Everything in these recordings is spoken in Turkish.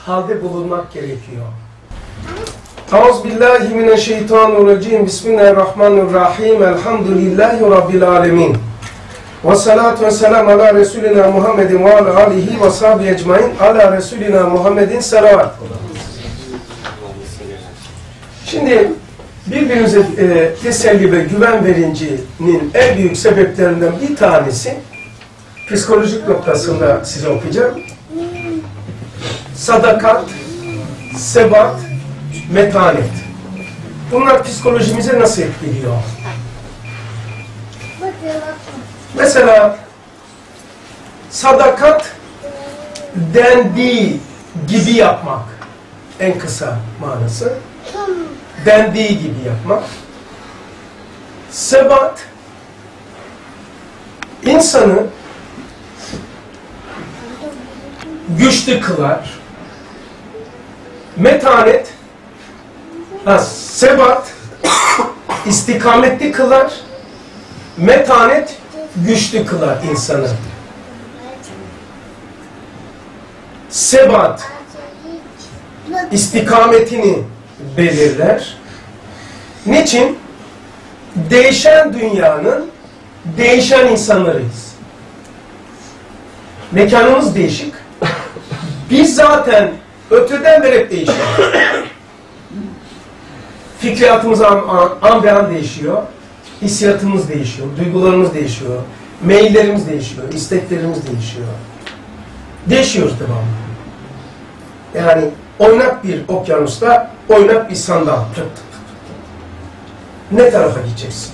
halde bulunmak gerekiyor. Euzubillahimineşşeytanirracim. Bismillahirrahmanirrahim. Elhamdülillahi Rabbil alemin. Ve salatu ve selam ala Resulina Muhammedin ve ala alihi ve sahbihi ecmain. Ala Resulina Muhammedin salavat. Şimdi birbirinize teselli ve güven verincinin en büyük sebeplerinden bir tanesi, psikolojik noktasında size okuyacağım. Sadakat, sebat, metanet. Bunlar psikolojimize nasıl etkiliyor? Mesela sadakat dendiği gibi yapmak, en kısa manası. Dendiği gibi yapmak. Sebat, insanı güçlü kılar. Metanet, sebat istikametli kılar. Metanet güçlü kılar insanı. Sebat istikametini belirler. Niçin? Değişen dünyanın değişen insanlarıyız. Mekanımız değişik. Biz zaten öteden beri hep değişiyoruz. Fikriyatımız an be an değişiyor. Hissiyatımız değişiyor. Duygularımız değişiyor. Meyillerimiz değişiyor. İsteklerimiz değişiyor. Değişiyoruz devamlı. Yani oynak bir okyanusta oynak bir sandal. Ne tarafa gideceksin?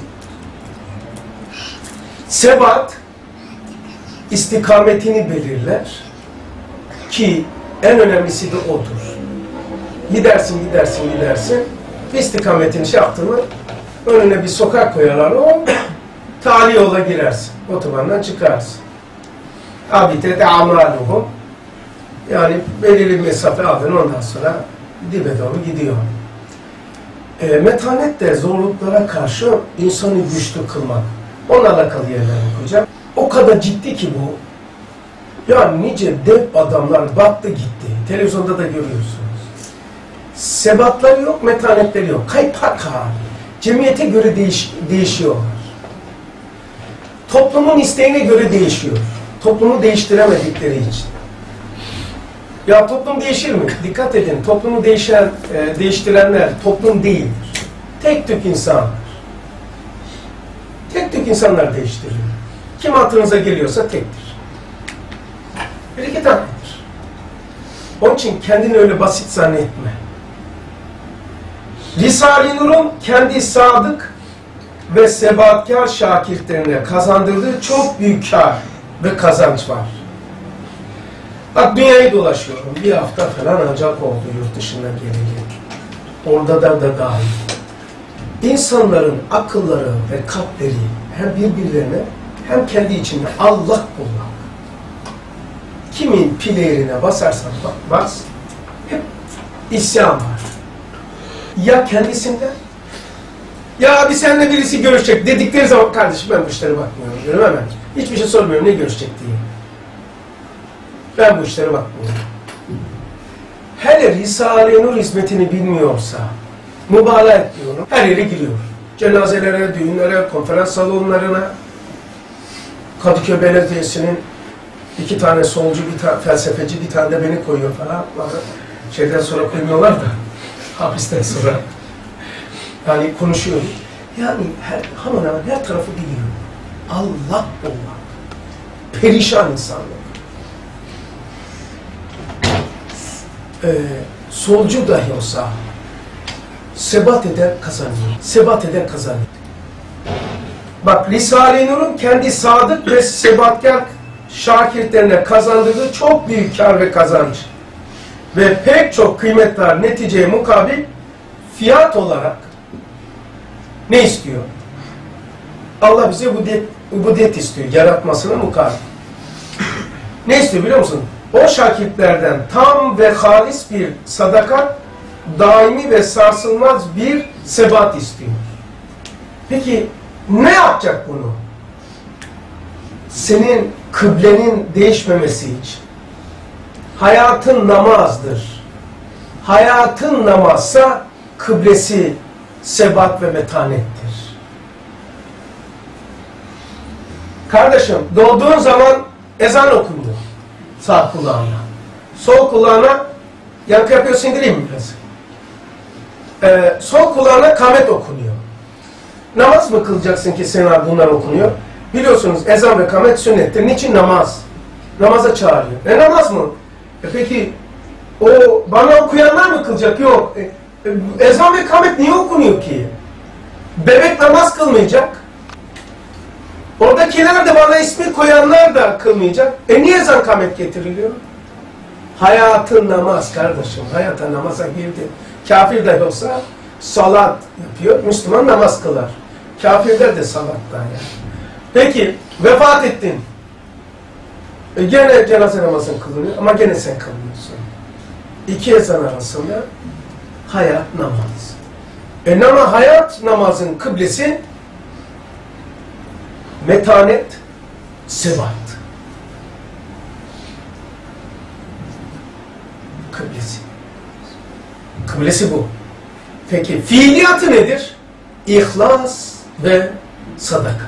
Sebat istikametini belirler ki en önemlisi de odur. Gidersin. İstikametini şey yaptın mı önüne bir sokak koyarlar, o tali yola girersin. Otobandan çıkarsın. Habite de amaluhum. Yani belirli bir mesafe aldın, ondan sonra dibe doğru gidiyor. Metanet de zorluklara karşı insanı güçlü kılmak. Onunla alakalı yerler okuyacağım. O kadar ciddi ki bu. Yani nice dev adamlar battı gitti. Televizyonda da görüyorsunuz. Sebatları yok, metanetleri yok. Kaypaka. Cemiyete göre değişiyorlar. Toplumun isteğine göre değişiyor. Toplumu değiştiremedikleri için. Ya toplum değişir mi? Dikkat edin, toplumu değiştirenler toplum değildir. Tek tük insanlar. Tek tük insanlar değiştiriyor. Kim aklınıza geliyorsa tektir. Bir iki tanedir. Onun için kendini öyle basit zannetme. Risale-i Nur'un kendi sadık ve sebatkar şakirtlerine kazandırdığı çok büyük kar ve kazanç var. Bak, dünyayı dolaşıyorum. Bir hafta falan ancak oldu yurt dışından geleli. Orada da dahil. İnsanların akılları ve kalpleri hem birbirlerine hem kendi içinde Allah bulmak. Kimin pilerine basarsan bas, hep isyan var. Ya kendisinden, ya abi seninle birisi görüşecek dedikleri zaman, kardeşim ben bu işlere bakmıyorum diyorum hemen. Hiçbir şey sormuyorum ne görüşecek diye. Ben bu işlere bakmıyorum. Hele Risale-i Nur hizmetini bilmiyorsa, mübalağa etmiyorum, her yere giriyor. Cenazelere, düğünlere, konferans salonlarına, Kadıköy Belediyesi'nin 2 tane solcu, bir tane felsefeci, bir tane de beni koyuyor falan. Şeyden sonra koymuyorlar da, hapisten sonra. Yani konuşuyorum. Yani hemen her tarafı biliyor. Allah olmak. Perişan insanlar. Solcu dahi olsa sebat eden kazanıyor. Sebat eden kazanıyor. Bak, Risale-i Nur'un kendi sadık ve sebatkar şakirtlerine kazandırdığı çok büyük kar ve kazanç ve pek çok kıymetler neticeye mukabil fiyat olarak ne istiyor? Allah bize ubudiyet istiyor, yaratmasına mukabil. Ne istiyor biliyor musun? O şakirtlerden tam ve halis bir sadakat, daimi ve sarsılmaz bir sebat istiyor. Peki ne yapacak bunu? Senin kıblenin değişmemesi için. Hayatın namazdır. Hayatın namazsa kıblesi sebat ve metanettir. Kardeşim, doğduğun zaman ezan okundu sağ kulağına. Sol kulağına yankı yapıyorsun, indireyim mi biraz? Sol kulağına kamet okunuyor. Namaz mı kılacaksın ki sana bunlar okunuyor? Biliyorsunuz ezan ve kamet sünnettir. Niçin? Namaz. Namaza çağırıyor. Namaz mı? Peki o bana okuyanlar mı kılacak? Yok. Ezan ve kamet niye okunuyor ki? Bebek namaz kılmayacak. Oradakiler de bana ismi koyanlar da kılmayacak. Niye ezan kamet getiriliyor? Hayatın namaz kardeşim. Hayata namaza girdi. Kafir de olsa salat yapıyor. Müslüman namaz kılar. Kafirler de salattan yani. Peki vefat ettin. Gene cenaze namazın kılınıyor ama gene sen kılmıyorsun. İki ezan arasında hayat namaz. Ama hayat namazın kıblesi metanet, sebat. Kıblesi. Kıblesi bu. Peki fiiliyatı nedir? İhlas ve sadakat.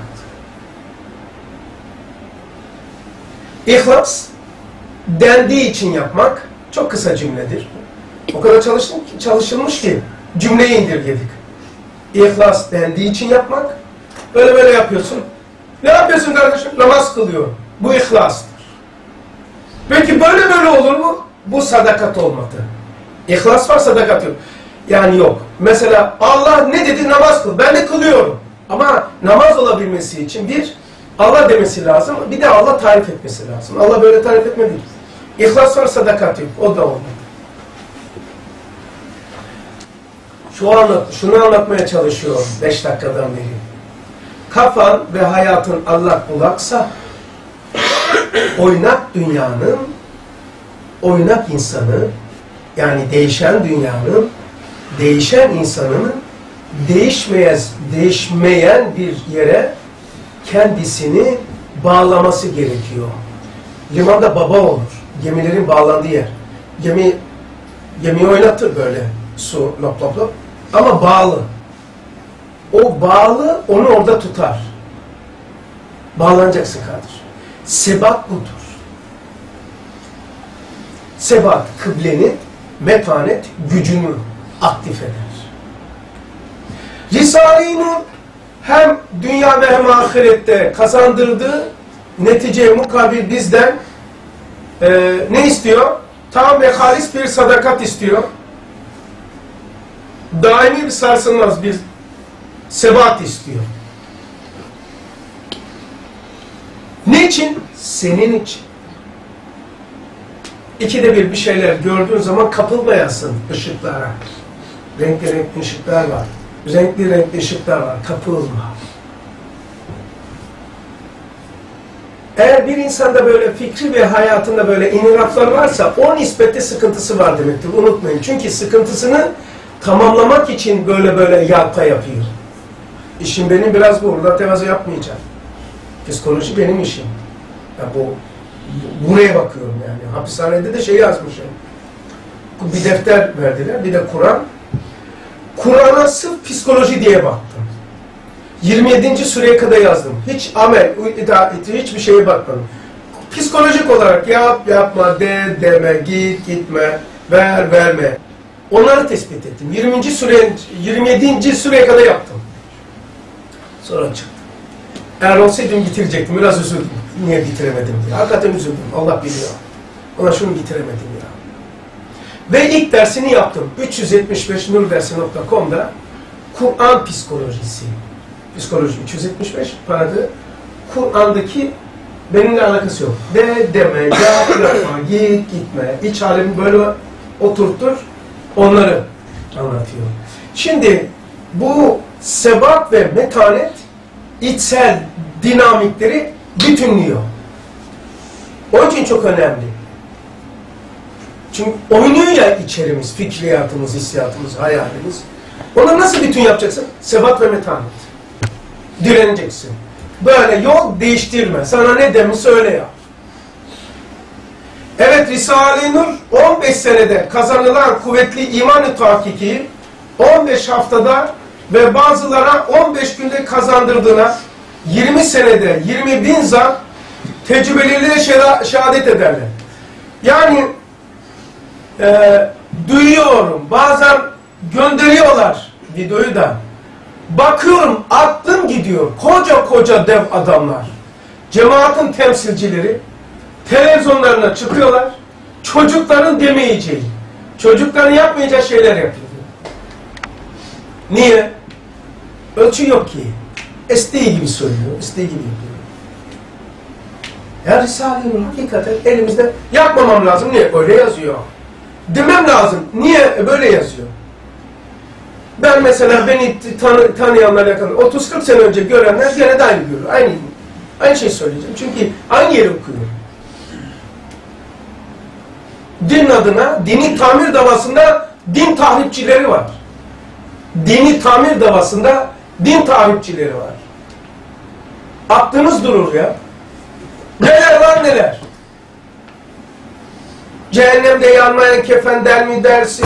İhlas, dendiği için yapmak çok kısa cümledir. O kadar çalışılmış ki cümleyi indirgedik. İhlas dendiği için yapmak, böyle yapıyorsun. Ne yapıyorsun kardeşim? Namaz kılıyor. Bu ihlastır. Peki böyle olur mu? Bu sadakat olmadı. İhlas var, sadakat yok. Yani yok. Mesela Allah ne dedi? Namaz kıl. Ben de kılıyorum. Ama namaz olabilmesi için bir, Allah demesi lazım. Bir de Allah tarif etmesi lazım. Allah böyle tarif etmedi. İhlas var, sadakat yok. O da olmadı. Şunu anlatmaya çalışıyorum 5 dakikadan beri. Kafan ve hayatın allak bullaksa oynak dünyanın, oynak insanı, yani değişen dünyanın, değişen insanın değişmeyen bir yere kendisini bağlaması gerekiyor. Limanda baba olur. Gemilerin bağlandığı yer. Gemiyi oynatır böyle su lop lop lop. Ama bağlı. O bağlı onu orada tutar. Bağlanacaksın kardeşim. Sebat budur. Sebat kıblenin metanet gücünü aktif eder. Risale-i Nur hem dünya ve hem ahirette kazandırdığı neticeye mukabil bizden ne istiyor? Tam ve halis bir sadakat istiyor. Daimi bir sarsılmaz bir sebat istiyor. Niçin? Senin için. İkide bir şeyler gördüğün zaman kapılmayasın ışıklara. Renkli ışıklar var. Renkli ışıklar var. Kapılma. Eğer bir insanda böyle fikri ve hayatında böyle inhiraflar varsa o nispette sıkıntısı var demektir. Unutmayın. Çünkü sıkıntısını tamamlamak için böyle yalpa yapıyor. İşim benim biraz bu. Orada tevazu yapmayacağım. Psikoloji benim işim. Ya buraya bakıyorum yani. Hapishanede de yazmışım. Bir defter verdiler, bir de Kur'an. Kur'an'a sırf psikoloji diye baktım. 27. sureye kadar yazdım. Hiç amel, hiçbir şeye bakmadım. Psikolojik olarak yap, yapma, deme, gitme, verme. Onları tespit ettim. 27. sureye kadar yaptım. Sonra çıktım. Eğer olsaydım bitirecektim. Biraz üzüldüm. Niye bitiremedim diye. Hakikaten üzüldüm. Allah biliyor. Ona şunu bitiremedim ya. Ve ilk dersini yaptım. 375nurdersi.com'da Kur'an psikolojisi. Psikoloji 375 paradı. Kur'an'daki benimle alakası yok. Deme, yapma, gitme. İç alemi böyle oturtur. Onları anlatıyor. Şimdi bu sebat ve metanet içsel dinamikleri bütünlüyor. Onun için çok önemli. Çünkü oynuyor ya içerimiz, fikriyatımız, hissiyatımız, hayalimiz. Onu nasıl bütün yapacaksın? Sebat ve metanet. Direneceksin. Böyle yol değiştirme. Sana ne demiş söyle ya. Evet, Risale-i Nur 15 senede kazanılan kuvvetli iman-ı tahkiki 15 haftada ve bazılara 15 günde kazandırdığına 20 senede 20.000 zat tecrübeleriyle şehadet ederler. Yani duyuyorum, bazen gönderiyorlar videoyu da. Bakıyorum, aklım gidiyor. Koca koca dev adamlar, cemaatin temsilcileri televizyonlarına çıkıyorlar. Çocukların demeyeceği, çocukların yapmayacağı şeyler yapıyor. Niye? Ölçü yok ki. İstediği gibi söylüyor, istediği gibi yapıyor. Ya Risale-i Nur hakikaten elimizde yapmamam lazım. Niye? Öyle yazıyor. Demem lazım. Niye? Böyle yazıyor. Ben mesela beni tanıyanlarla yakın 30-40 sene önce görenler gene de aynı görüyor. Aynı şey söyleyeceğim. Çünkü aynı yeri okuyorum. Din adına, dini tamir davasında din tahripçileri var. Dini tamir davasında din tahripçileri var. Aklınız durur ya. Neler var neler. Cehennemde yanmayan kefen der mi dersin?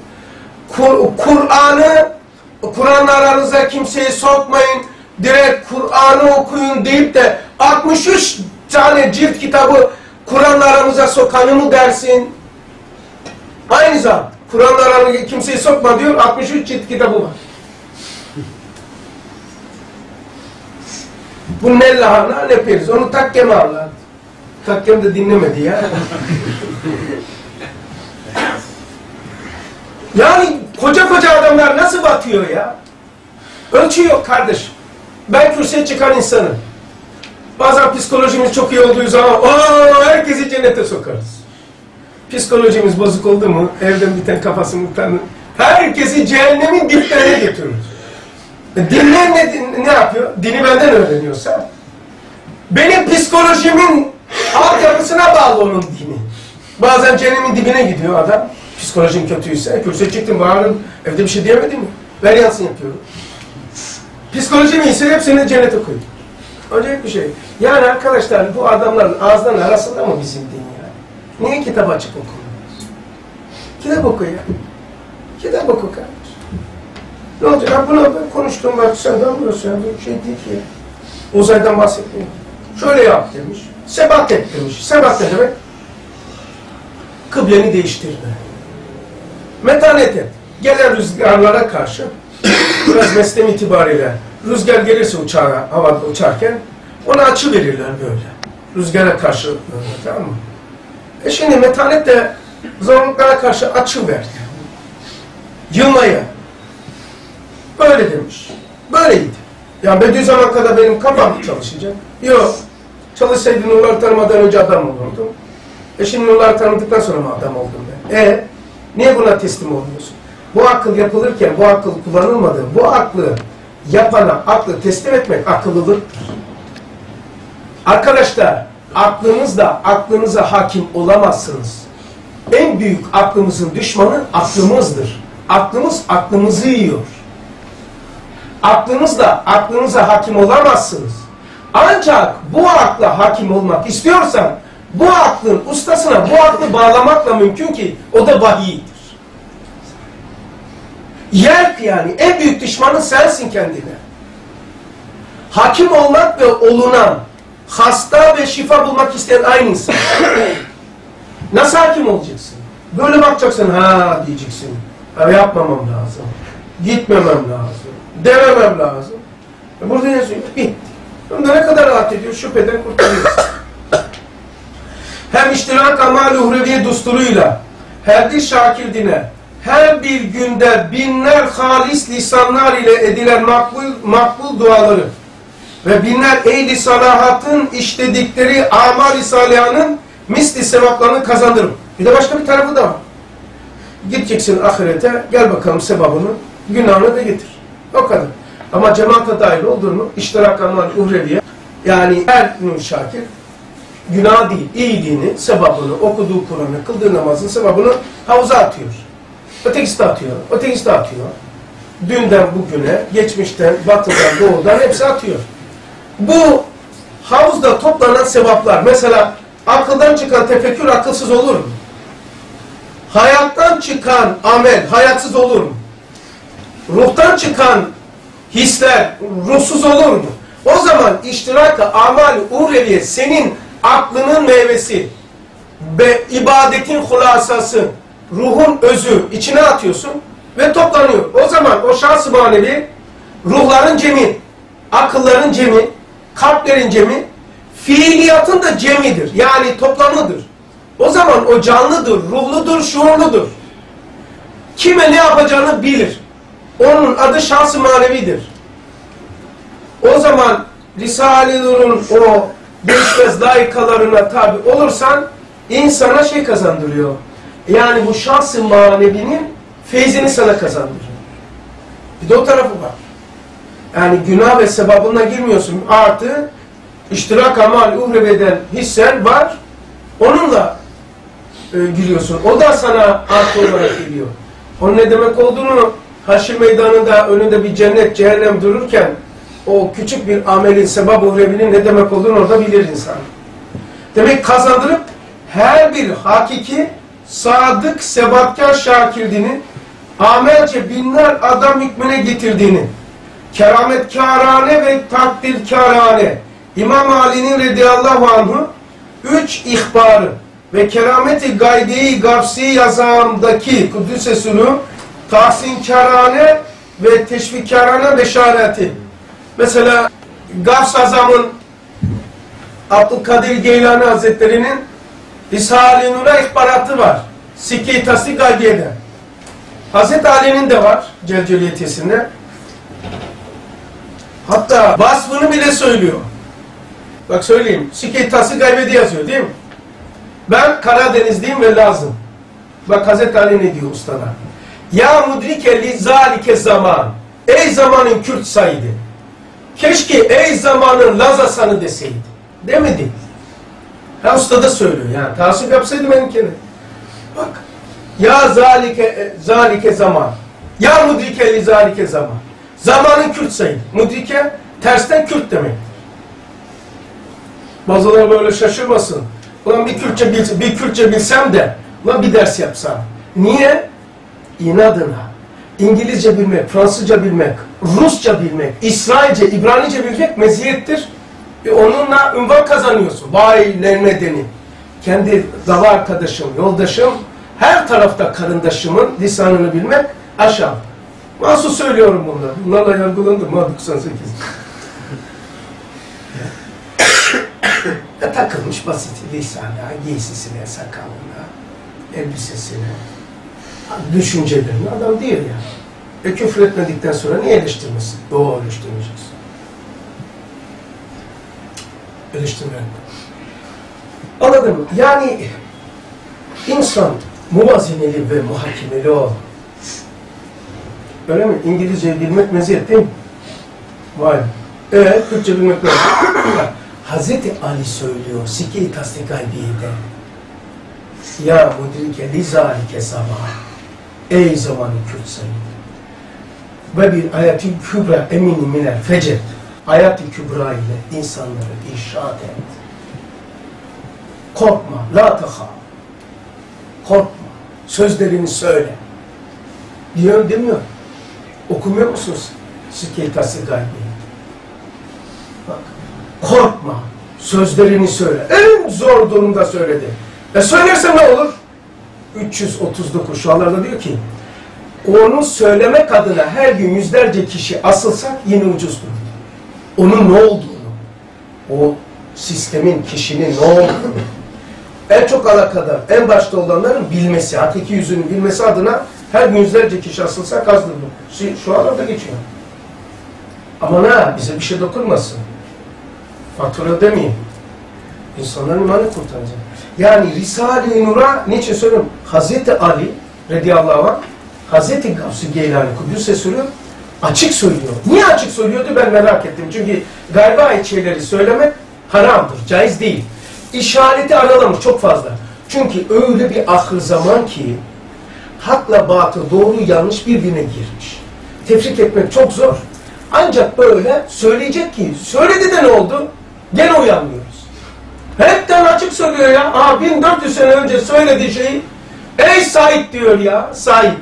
Kur'an'la aranıza kimseyi sokmayın. Direkt Kur'an'ı okuyun deyip de 63 tane cilt kitabı Kur'an'la aramıza sokanı mı dersin? Aynı zat. Kur'an'la aranıza kimseyi sokma diyor. 63 cilt kitabı var. Bu ne lahana ne periz. Onu takkeme anlattı. Takkem de dinlemedi ya. Yani koca koca adamlar nasıl batıyor ya? Ölçü yok kardeşim. Ben kürsüye çıkan insanım. Bazen psikolojimiz çok iyi olduğu zaman herkesi cennete sokarız. Psikolojimiz bozuk oldu mu evden biten kafasını tanı. Herkesi cehennemin diplerine götürürüz. Dinler ne yapıyor? Dini benden öğreniyorsa benim psikolojimin altyapısına bağlı onun dini. Bazen cehennemin dibine gidiyor adam. Psikolojin kötüyse, kürsüye çıktım bağırdım, evde bir şey diyemedim mi? Ver yansın yapıyorum. Psikolojim iyiyse hepsini cennete koyuyor. Acayip bir şey. Yani arkadaşlar bu adamların ağızdan arasında mı bizim din ya? Niye kitap açıp okumuyoruz? Kitap oku ya. Kitap oku kardeş. Ne olacak? Buna ben konuştum bak sen de anlıyorsun ya. Bir şey değil ki. Uzaydan bahsetmiyor. Şöyle yap demiş. Sebat et demiş. Sebat ne demek? Kıbleni değiştirme. Metanet et. Gelen rüzgarlara karşı biraz meslem itibariyle rüzgar gelirse uçağa, havada uçarken ona açı verirler böyle. Rüzgara karşı böyle, tamam mı? Şimdi metanet de zorluklara karşı açı ver. Yılmaya. Böyle demiş. Böyleydi. Yani Bediüzzaman kadar benim kafam çalışacak. Yok. Çalışsaydı nurları tanımadan önce adam olurdum. Şimdi nurları tanıdıktan sonra mı adam oldum ben? Niye buna teslim olmuyorsun? Bu akıl yapılırken bu akıl kullanılmadı. Bu aklı yapana aklı teslim etmek akıllılıktır. Arkadaşlar aklınızla aklınıza hakim olamazsınız. En büyük aklımızın düşmanı aklımızdır. Aklımız aklımızı yiyor. Aklınızla aklınıza hakim olamazsınız. Ancak bu akla hakim olmak istiyorsan bu aklın ustasına bu aklı bağlamakla mümkün ki o da vahiydir. Yer yani en büyük düşmanın sensin kendine. Hakim olmak ve olunan, hasta ve şifa bulmak isteyen aynı insan. Nasıl hakim olacaksın? Böyle bakacaksın, ha diyeceksin. Yapmamam lazım. Gitmemem lazım. Dememem lazım. Burada yazıyor, bitti. Bunda ne kadar rahat ediyor, şüpheden kurtarıyorsun. Hem iştirak amal-i uhreviye dusturuyla, her bir şakir dine, her bir günde binler halis lisanlar ile edilen makbul duaları ve binler ehli salahatın işledikleri amal-i salihanın misli sevaplarını kazandırır. Bir de başka bir tarafı da var. Gideceksin ahirete, gel bakalım sevabını, günahını da getir. O kadar. Ama cemaate dahil olur mu? İştirak amal-i uhreviye, yani her nur şakir, günah değil, iyiliğini, sevabını, okuduğu Kur'an'ı, kıldığı namazın sevabını havuza atıyor. Ötekisi de atıyor, ötekisi de atıyor. Dünden bugüne, geçmişten, batıdan, doğudan hepsi atıyor. Bu havuzda toplanan sevaplar, mesela Akıldan çıkan tefekkür akılsız olur mu? Hayattan çıkan amel hayatsız olur mu? Ruhtan çıkan hisler ruhsuz olur mu? O zaman iştirak-ı amal-i uhreviye senin aklının meyvesi ve ibadetin hulasası, ruhun özü içine atıyorsun ve toplanıyor. O zaman o şahs-ı manevi ruhların cemi, akılların cemi, kalplerin cemi, fiiliyatın da cemidir. Yani toplamıdır. O zaman o canlıdır, ruhludur, şuurludur. Kime ne yapacağını bilir. Onun adı şahs-ı manevidir. O zaman Risale-i Nur'un o değişmez layıkalarına tabi olursan insana şey kazandırıyor. Yani bu şahs-ı manevinin feyzini sana kazandırıyor. Bir de o tarafı var. Yani günah ve sevabına girmiyorsun. Artı iştirak amal uhreveden hissen var. Onunla giriyorsun. O da sana artı olarak geliyor. Onun ne demek olduğunu Haşr meydanında önünde bir cennet, cehennem dururken o küçük bir amelin, sebab uhrevinin ne demek olduğunu orada bilir insan. Demek kazandırıp her bir hakiki, sadık, sebatkar şakirdiğini, amelce binler adam hükmüne getirdiğini, kerametkârâne ve takdirkârâne, İmam Ali'nin radıyallahu anhu 3 ihbarı ve kerameti gaybi gafsi yazamdaki Kudüs-i tahsinkârâne ve teşvikkârâne beşareti. Mesela Gavs Azam'ın Abdülkadir Geylani Hazretleri'nin Risale-i Nur'a ihbaratı var. Sikke-i Tasdik Gaybiye'de. Hazreti Ali'nin de var Celceliyetesinde. Hatta vasfını bile söylüyor. Bak söyleyeyim. Sikke-i Tasdik Gaybiye'de yazıyor değil mi? Ben Karadenizliyim ve lazım. Bak Hazreti Ali ne diyor ustalar? Ya mudrike li zalike zaman. Ey zamanın Kürt saydı. Keşke ey zamanın Lazasan'ı deseydi. Demedi. Ha usta da söylüyor yani. Tasvip yapsaydı benimkini. Bak. Ya zalike zaman. Ya mudrike li zalike zaman. Zamanın Kürt saydı. Mudrike tersten Kürt demektir. Bazıları böyle şaşırmasın. Ulan bir Kürtçe bilsem de ulan bir ders yapsam. Niye? İnadına. İngilizce bilmek, Fransızca bilmek, Rusça bilmek, İsrailce, İbranice bilmek meziyettir. Onunla ünvan kazanıyorsun. Vay ne nedeni. Kendi dava arkadaşım, yoldaşım, her tarafta karındaşımın lisanını bilmek aşağı. Nasıl söylüyorum bunları? Bunlarla yargılandım. 98. Takılmış basit lisanına, giysisine, sakalına, elbisesine, düşüncelerine adam değil ya. Küfür etmedikten sonra niye eleştirmesin? Doğru eleştirmeyeceğiz. Eleştirmeyelim. Anladın mı? Yani insan muvazineli ve muhakemeli ol. Öyle mi? İngilizce bilmek meziyet değil mi? Vay. Kürtçe bilmek meziyet. Hazreti Ali söylüyor Sikke-i Tasdik Gaybiye'de. Ya mudrike li zalike zaman. Ey zamanı Kürt sayın. Ve bir ayet-i kübra emini minel fecr. Ayet-i kübra ile insanları irşad et. Korkma, la taha. Korkma, sözlerini söyle. Diyor, demiyor. Okumuyor musunuz? Sikke-i Tasdik Gaybiye'de. Bak. Korkma. Sözlerini söyle. En zor durumda söyledi. Söylersen ne olur? 339 şu anlarda diyor ki onu söylemek adına her gün yüzlerce kişi asılsak yine ucuzdur. Onun ne olduğunu, o sistemin, kişinin ne olduğunu en çok alakadar, en başta olanların bilmesi, hakiki yüzünü bilmesi adına her gün yüzlerce kişi asılsak azdır bu. Şu anlarda geçiyor. Ama ne? Bize bir şey dokunmasın. Fatura demeyeyim. İnsanların imanı kurtaracak. Yani Risale-i Nur'a niçin söylüyorum? Hazreti Ali radıyallahu anh, Hazreti Gavs-ı Geylani Kudüs'e söylüyor, açık söylüyor. Niye açık söylüyordu ben merak ettim. Çünkü gayba ait şeyleri söylemek haramdır, caiz değil. İşareti aralamış çok fazla. Çünkü öyle bir ahir zaman ki hakla batıl, doğru yanlış birbirine girmiş. Tefrik etmek çok zor. Ancak böyle söyleyecek ki söyledi de ne oldu? Gene uyanmıyoruz. Hepten açık söylüyor ya. 1400 sene önce söylediği şeyi ey Said diyor ya. Said.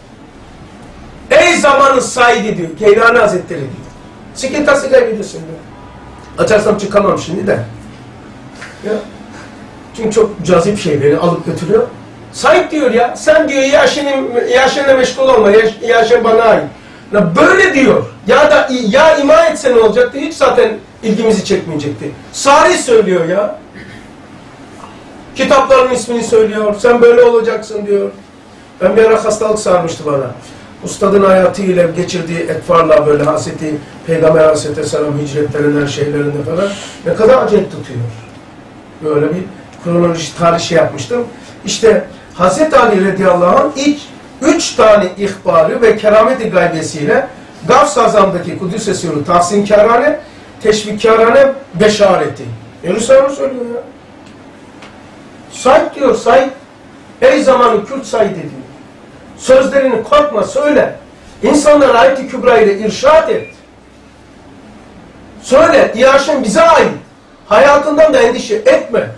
Ey zamanın Said'i diyor. Keylani Hazretleri diyor. Sikintası kaybediyorsun diyor. Açarsam çıkamam şimdi de. Ya. Çünkü çok cazip şey beni alıp götürüyor. Said diyor ya. Sen diyor yaşınla meşgul olma. Yaşın bana ait. Ya böyle diyor. Ya da ya ima etse ne olacaktı? Hiç zaten ilgimizi çekmeyecekti. Sari söylüyor ya. Kitapların ismini söylüyor. Sen böyle olacaksın diyor. Ben bir ara hastalık sarmıştı bana. Ustadın hayatıyla geçirdiği etfarla böyle Hazreti Peygamber Aleyhisselam hicretlerinden şeylerinde falan ne kadar acayip tutuyor. Böyle bir kronoloji tarih şey yapmıştım. İşte Hazreti Ali radıyallahu anh ilk 3 tane ihbarı ve keramet-i gaybesiyle Gavs-ı Azam'daki Kudüs Esir'i tahsinkârane, teşvikkârane beşareti. Yerusalim'i söylüyor ya. Said diyor, Said. Ey zamanı Kürt Said diyor. Sözlerini korkma, söyle. İnsanlara ayet-i kübra ile irşad et. Söyle, İyaşın bize ait. Hayatından da endişe etme.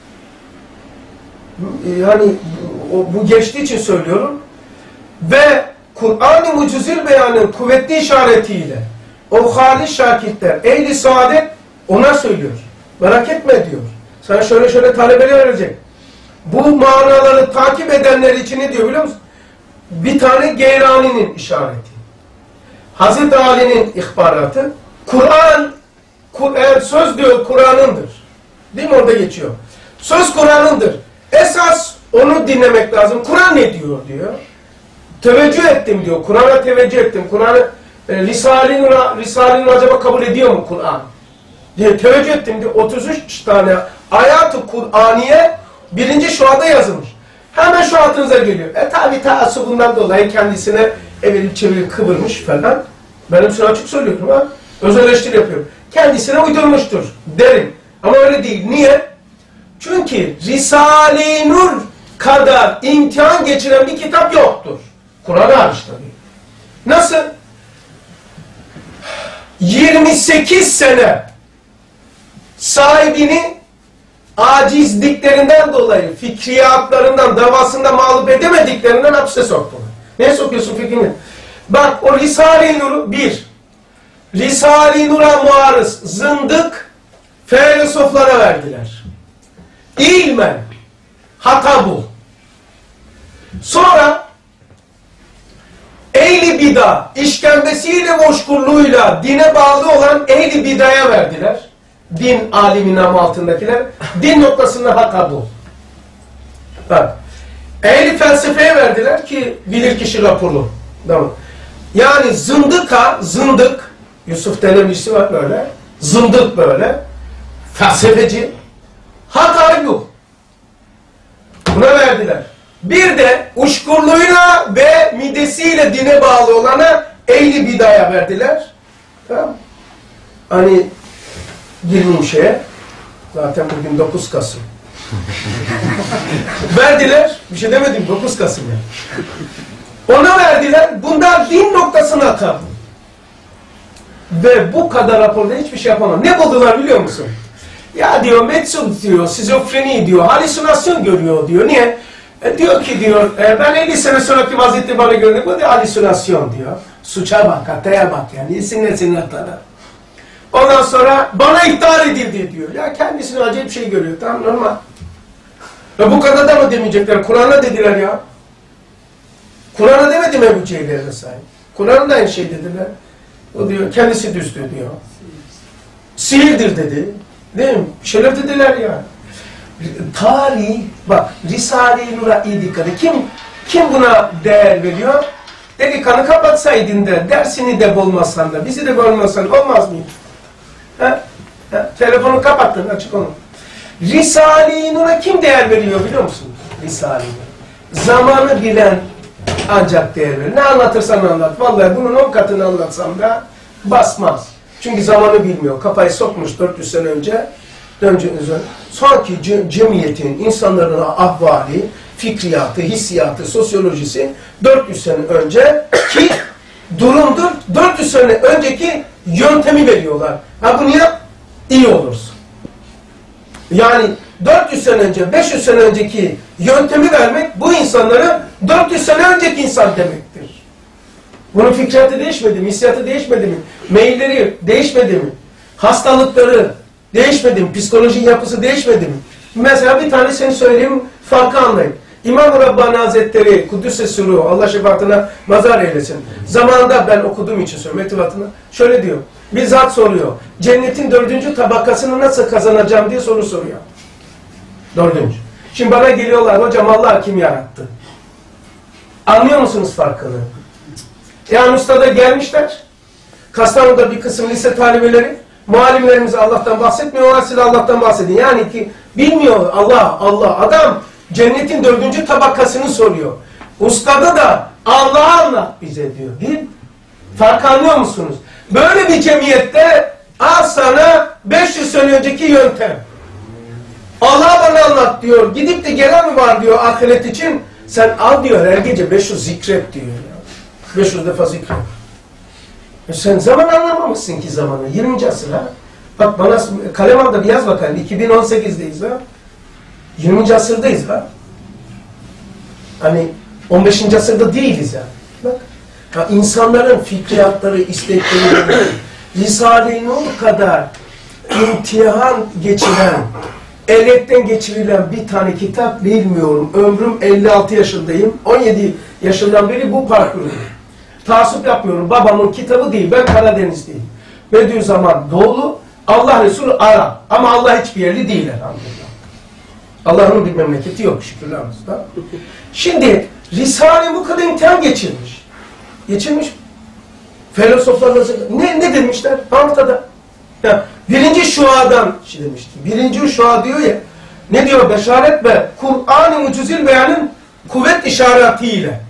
Yani bu geçtiği için söylüyorum. Ve Kur'an-ı Mucizül Beyan'ın kuvvetli işaretiyle o halis şakirtler, ehli saadet ona söylüyor. Merak etme diyor. Sana şöyle şöyle talebeler verecek. Bu manaları takip edenler için ne diyor biliyor musun? Bir tane Geylani'nin işareti. Hazreti Ali'nin ihbaratı. Kur'an, söz diyor Kur'an'ındır. Değil mi? Orada geçiyor. Söz Kur'an'ındır. Esas onu dinlemek lazım. Kur'an ne diyor diyor. Teveccüh ettim diyor. Kur'an'a teveccüh ettim. Kur'an'ı Risale-i Nur acaba kabul ediyor mu Kur'an? Diye teveccüh ettim diyor. 33 tane ayat-ı Kur'aniye 1. şuada yazılmış. Hemen şu altınıza geliyor. Tabi taassubundan dolayı kendisine evirip çevirip kıvırmış falan. Benim sana açık söylüyorum ha. Öz eleştiri yapıyorum. Kendisine uydurmuştur derim. Ama öyle değil. Niye? Çünkü Risale-i Nur kadar imtihan geçiren bir kitap yoktur. Kur'an hariç tabii. Nasıl? 28 sene sahibini acizliklerinden dolayı, fikriyatlarından, davasında mağlup edemediklerinden hapse soktular. Ne sokuyorsun fikrini? Bak o Risale-i Nur'u Risale-i Nur'a muarız, zındık filozoflara verdiler. İlmen. Hata bu. Sonra ehli bida, işkembesiyle, boşkurluğuyla dine bağlı olan ehli bidaya verdiler. Din alimi namı altındakiler. Din noktasında hata bu. Bak. Ehli felsefeye verdiler ki bilirkişi raporu. Tamam. Yani zındık, Yusuf denen birisi var böyle. Zındık böyle. Felsefeci. Hata bu. Buna verdiler. Bir de uşkurluğuyla ve midesiyle dine bağlı olana ehli bidaya verdiler. Tamam. Hani girmeyeyim şeye. Zaten bugün 9 Kasım. Verdiler. Bir şey demedim. 9 Kasım ya. Ona verdiler. Bunlar din noktasına kaldı. Ve bu kadar raporda hiçbir şey yapamam. Ne buldular biliyor musun? Ya diyor meczup diyor, şizofreni diyor, halüsinasyon görüyor diyor. Niye? Diyor ki diyor, ben 50 sene sonraki vaziyette bana görünüyor. Bu da halüsinasyon diyor. Suça bak, hataya bak yani. İsimlesin hatlara. Ondan sonra bana ihtar edildi diyor. Ya kendisine acayip şey görüyor. Tamam normal. Ve bu kadar da mı demeyecekler? Kur'an'a dediler ya. Kur'an'a demedi mi Ebu Cehil'e sahip? Kur'an'a da aynı şey dediler. O diyor kendisi düzdü diyor. Sihirdir dedi. Değil mi? Bir şeyler dediler ya. Tarih, bak Risale-i Nur'a iyi dikkat et. Kim buna değer veriyor? Dedi kanı kapatsaydın da dersini de bulmasan da bizi de bulmasan olmaz mıydı? Telefonu kapattın açık onu. Risale-i Nur'a kim değer veriyor biliyor musun? Risale-i Nur. Zamanı bilen ancak değer verir. Ne anlatırsan anlat. Vallahi bunun 10 katını anlatsam da basmaz. Çünkü zamanı bilmiyor. Kafayı sokmuş 400 sene önce. Sonraki cemiyetin, insanların ahvali, fikriyatı, hissiyatı, sosyolojisi 400 sene önce ki durumdur. 400 sene önceki yöntemi veriyorlar. Ha bunu yap, iyi olursun. Yani 400 sene önce, 500 sene önceki yöntemi vermek bu insanlara 400 sene önceki insan demektir. Bunun fikriyatı değişmedi mi? Hissiyatı değişmedi mi? Meyilleri değişmedi mi? Hastalıkları değişmedi mi? Psikolojik yapısı değişmedi mi? Mesela bir tanesini söyleyeyim, farkı anlayın. İmam-ı Rabbani Hazretleri, Kudüs-i Suru, Allah şefaatine mazhar eylesin. Zamanında ben okuduğum için söylüyorum, mektubatını. Şöyle diyor, bir zat soruyor. Cennetin 4. tabakasını nasıl kazanacağım diye soru soruyor. 4. Şimdi bana geliyorlar, hocam Allah kim yarattı? Anlıyor musunuz farkını? Yani ustada gelmişler. Kastamonu'da bir kısım lise talebeleri, muallimlerimize Allah'tan bahsetmiyorlar, size Allah'tan bahsedin. Yani ki bilmiyor Allah. Adam cennetin 4. tabakasını soruyor. Ustada da Allah'ı anlat bize diyor. Değil mi? Fark anlıyor musunuz? Böyle bir cemiyette al sana 500 sene önceki yöntem. Allah bana anlat diyor. Gidip de gelen mi var diyor ahiret için. Sen al diyor her gece 500 zikret diyor. 500 defa zikret. Sen zaman anlamamışsın ki zamanı. 20. asır ha. Bak bana kalem al da bir yaz bakalım. 2018'deyiz ha. 20. asırdayız ha. Hani 15. asırda değiliz ya. Bak. Ya insanların fikriyatları, istekleri, Risale-i Nur kadar imtihan geçiren, elekten geçirilen bir tane kitap bilmiyorum. Ömrüm 56 yaşındayım. 17 yaşından beri bu parkuru. Taassup yapmıyorum. Babamın kitabı değil. Ben Karadenizliyim. Bediüzzaman Doğulu. Allah Resulü Arap. Ama Allah hiçbir yerli değil elhamdülillah. Allah'ın bir memleketi yok şükürler olsun. Şimdi Risale bu kadar imtihan geçirmiş. Geçirmiş. Filozoflar ne demişler? Ortada. Ya, birinci şuadan demişti. Birinci şua diyor ya. Ne diyor? Beşaret ve Kur'an-ı Mucizül Beyan'ın kuvvet işaretiyle.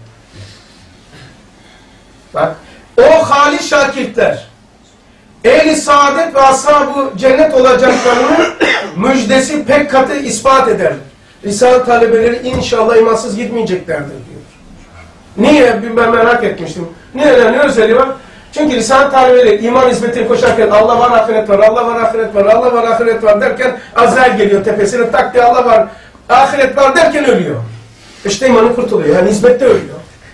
Bak. O halis şakirtler ehli saadet ve ashab-ı cennet olacaklarını müjdesi pek katı ispat eder. Risale talebeleri inşallah imansız gitmeyeceklerdir diyor. Niye? Ben merak etmiştim. Niye? Ne özelliği var? Çünkü Risale talebeleri iman hizmetine koşarken Allah var, ahiret var, Allah var, ahiret var, Allah var, ahiret var derken Azrail geliyor tepesine tak diye Allah var, ahiret var derken ölüyor. İşte imanı kurtuluyor. Yani hizmette ölüyor.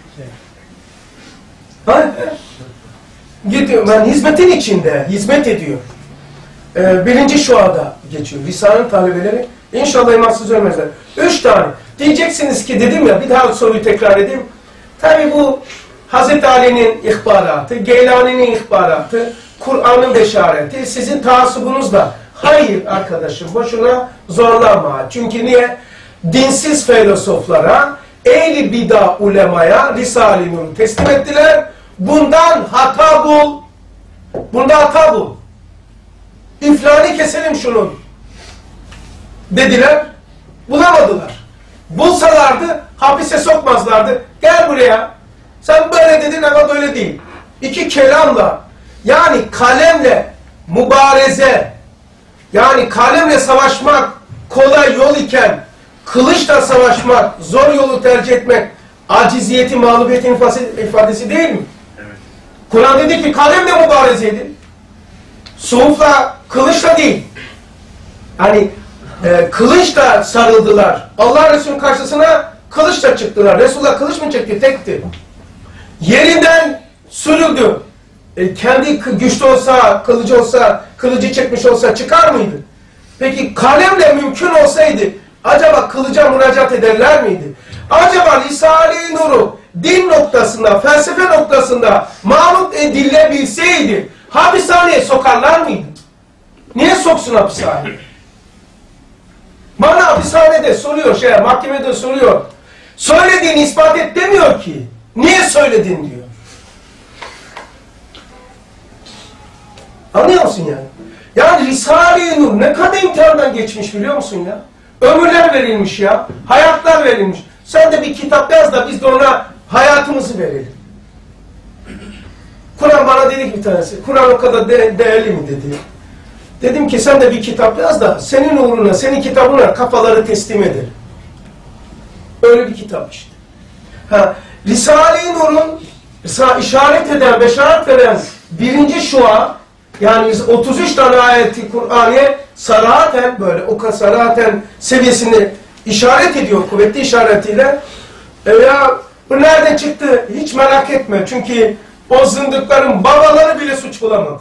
Ha? Gidiyor. Yani hizmetin içinde hizmet ediyor. Birinci şuada geçiyor. Risale'nin talebeleri inşallah imansız ölmezler. 3 tane. Diyeceksiniz ki dedim ya bir daha soruyu tekrar edeyim. Tabi bu Hazreti Ali'nin ihbaratı, Geylani'nin ihbaratı, Kur'an'ın beşareti sizin taassubunuzla. Hayır arkadaşım boşuna zorlama. Çünkü niye? Dinsiz filozoflara, ehli bida ulemaya Risale-i Nur'u teslim ettiler. Bundan hata bul. Bunda hata bul. İflani keselim şunu. Dediler. Bulamadılar. Bulsalardı hapise sokmazlardı. Gel buraya. Sen böyle dedin ama böyle değil. 2 kelamla yani kalemle mübareze yani kalemle savaşmak kolay yol iken kılıçla savaşmak, zor yolu tercih etmek aciziyetin, mağlubiyetin ifadesi değil mi? Evet. Kur'an dedi ki kalemle mübareze edin. Suhufla, kılıçla değil. Hani kılıçla sarıldılar. Allah Resulü'nün karşısına kılıçla çıktılar. Resulullah kılıç mı çekti? Tekti. Yerinden sürüldü. Kendi güçlü olsa, kılıcı olsa, kılıcı çekmiş olsa çıkar mıydı? Peki kalemle mümkün olsaydı acaba kılıca müracaat ederler miydi? Acaba Risale-i Nur'u din noktasında, felsefe noktasında mamut edilebilseydi hapishaneye sokarlar mıydı? Niye soksun hapishaneye? Bana hapishanede soruyor, mahkemede soruyor. Söylediğini ispat et demiyor ki. Niye söyledin diyor. Anlıyor musun yani? Yani Risale-i Nur ne kadar imtihandan geçmiş biliyor musun ya? Ömürler verilmiş ya. Hayatlar verilmiş. Sen de bir kitap yaz da biz de ona hayatımızı verelim. Kur'an bana dedi ki bir tanesi. Kur'an o kadar değerli mi dedi. Dedim ki sen de bir kitap yaz da senin uğruna, senin kitabına kafaları teslim edelim. Öyle bir kitap işte. Risale-i Nur'un işaret eden, beşaret veren birinci şua Yani 33 tane ayeti Kur'an'ı sarahaten böyle o sarahaten seviyesini işaret ediyor kuvvetli işaretiyle. Ya bu nereden çıktı? Hiç merak etme. Çünkü o zındıkların babaları bile suç bulamadı.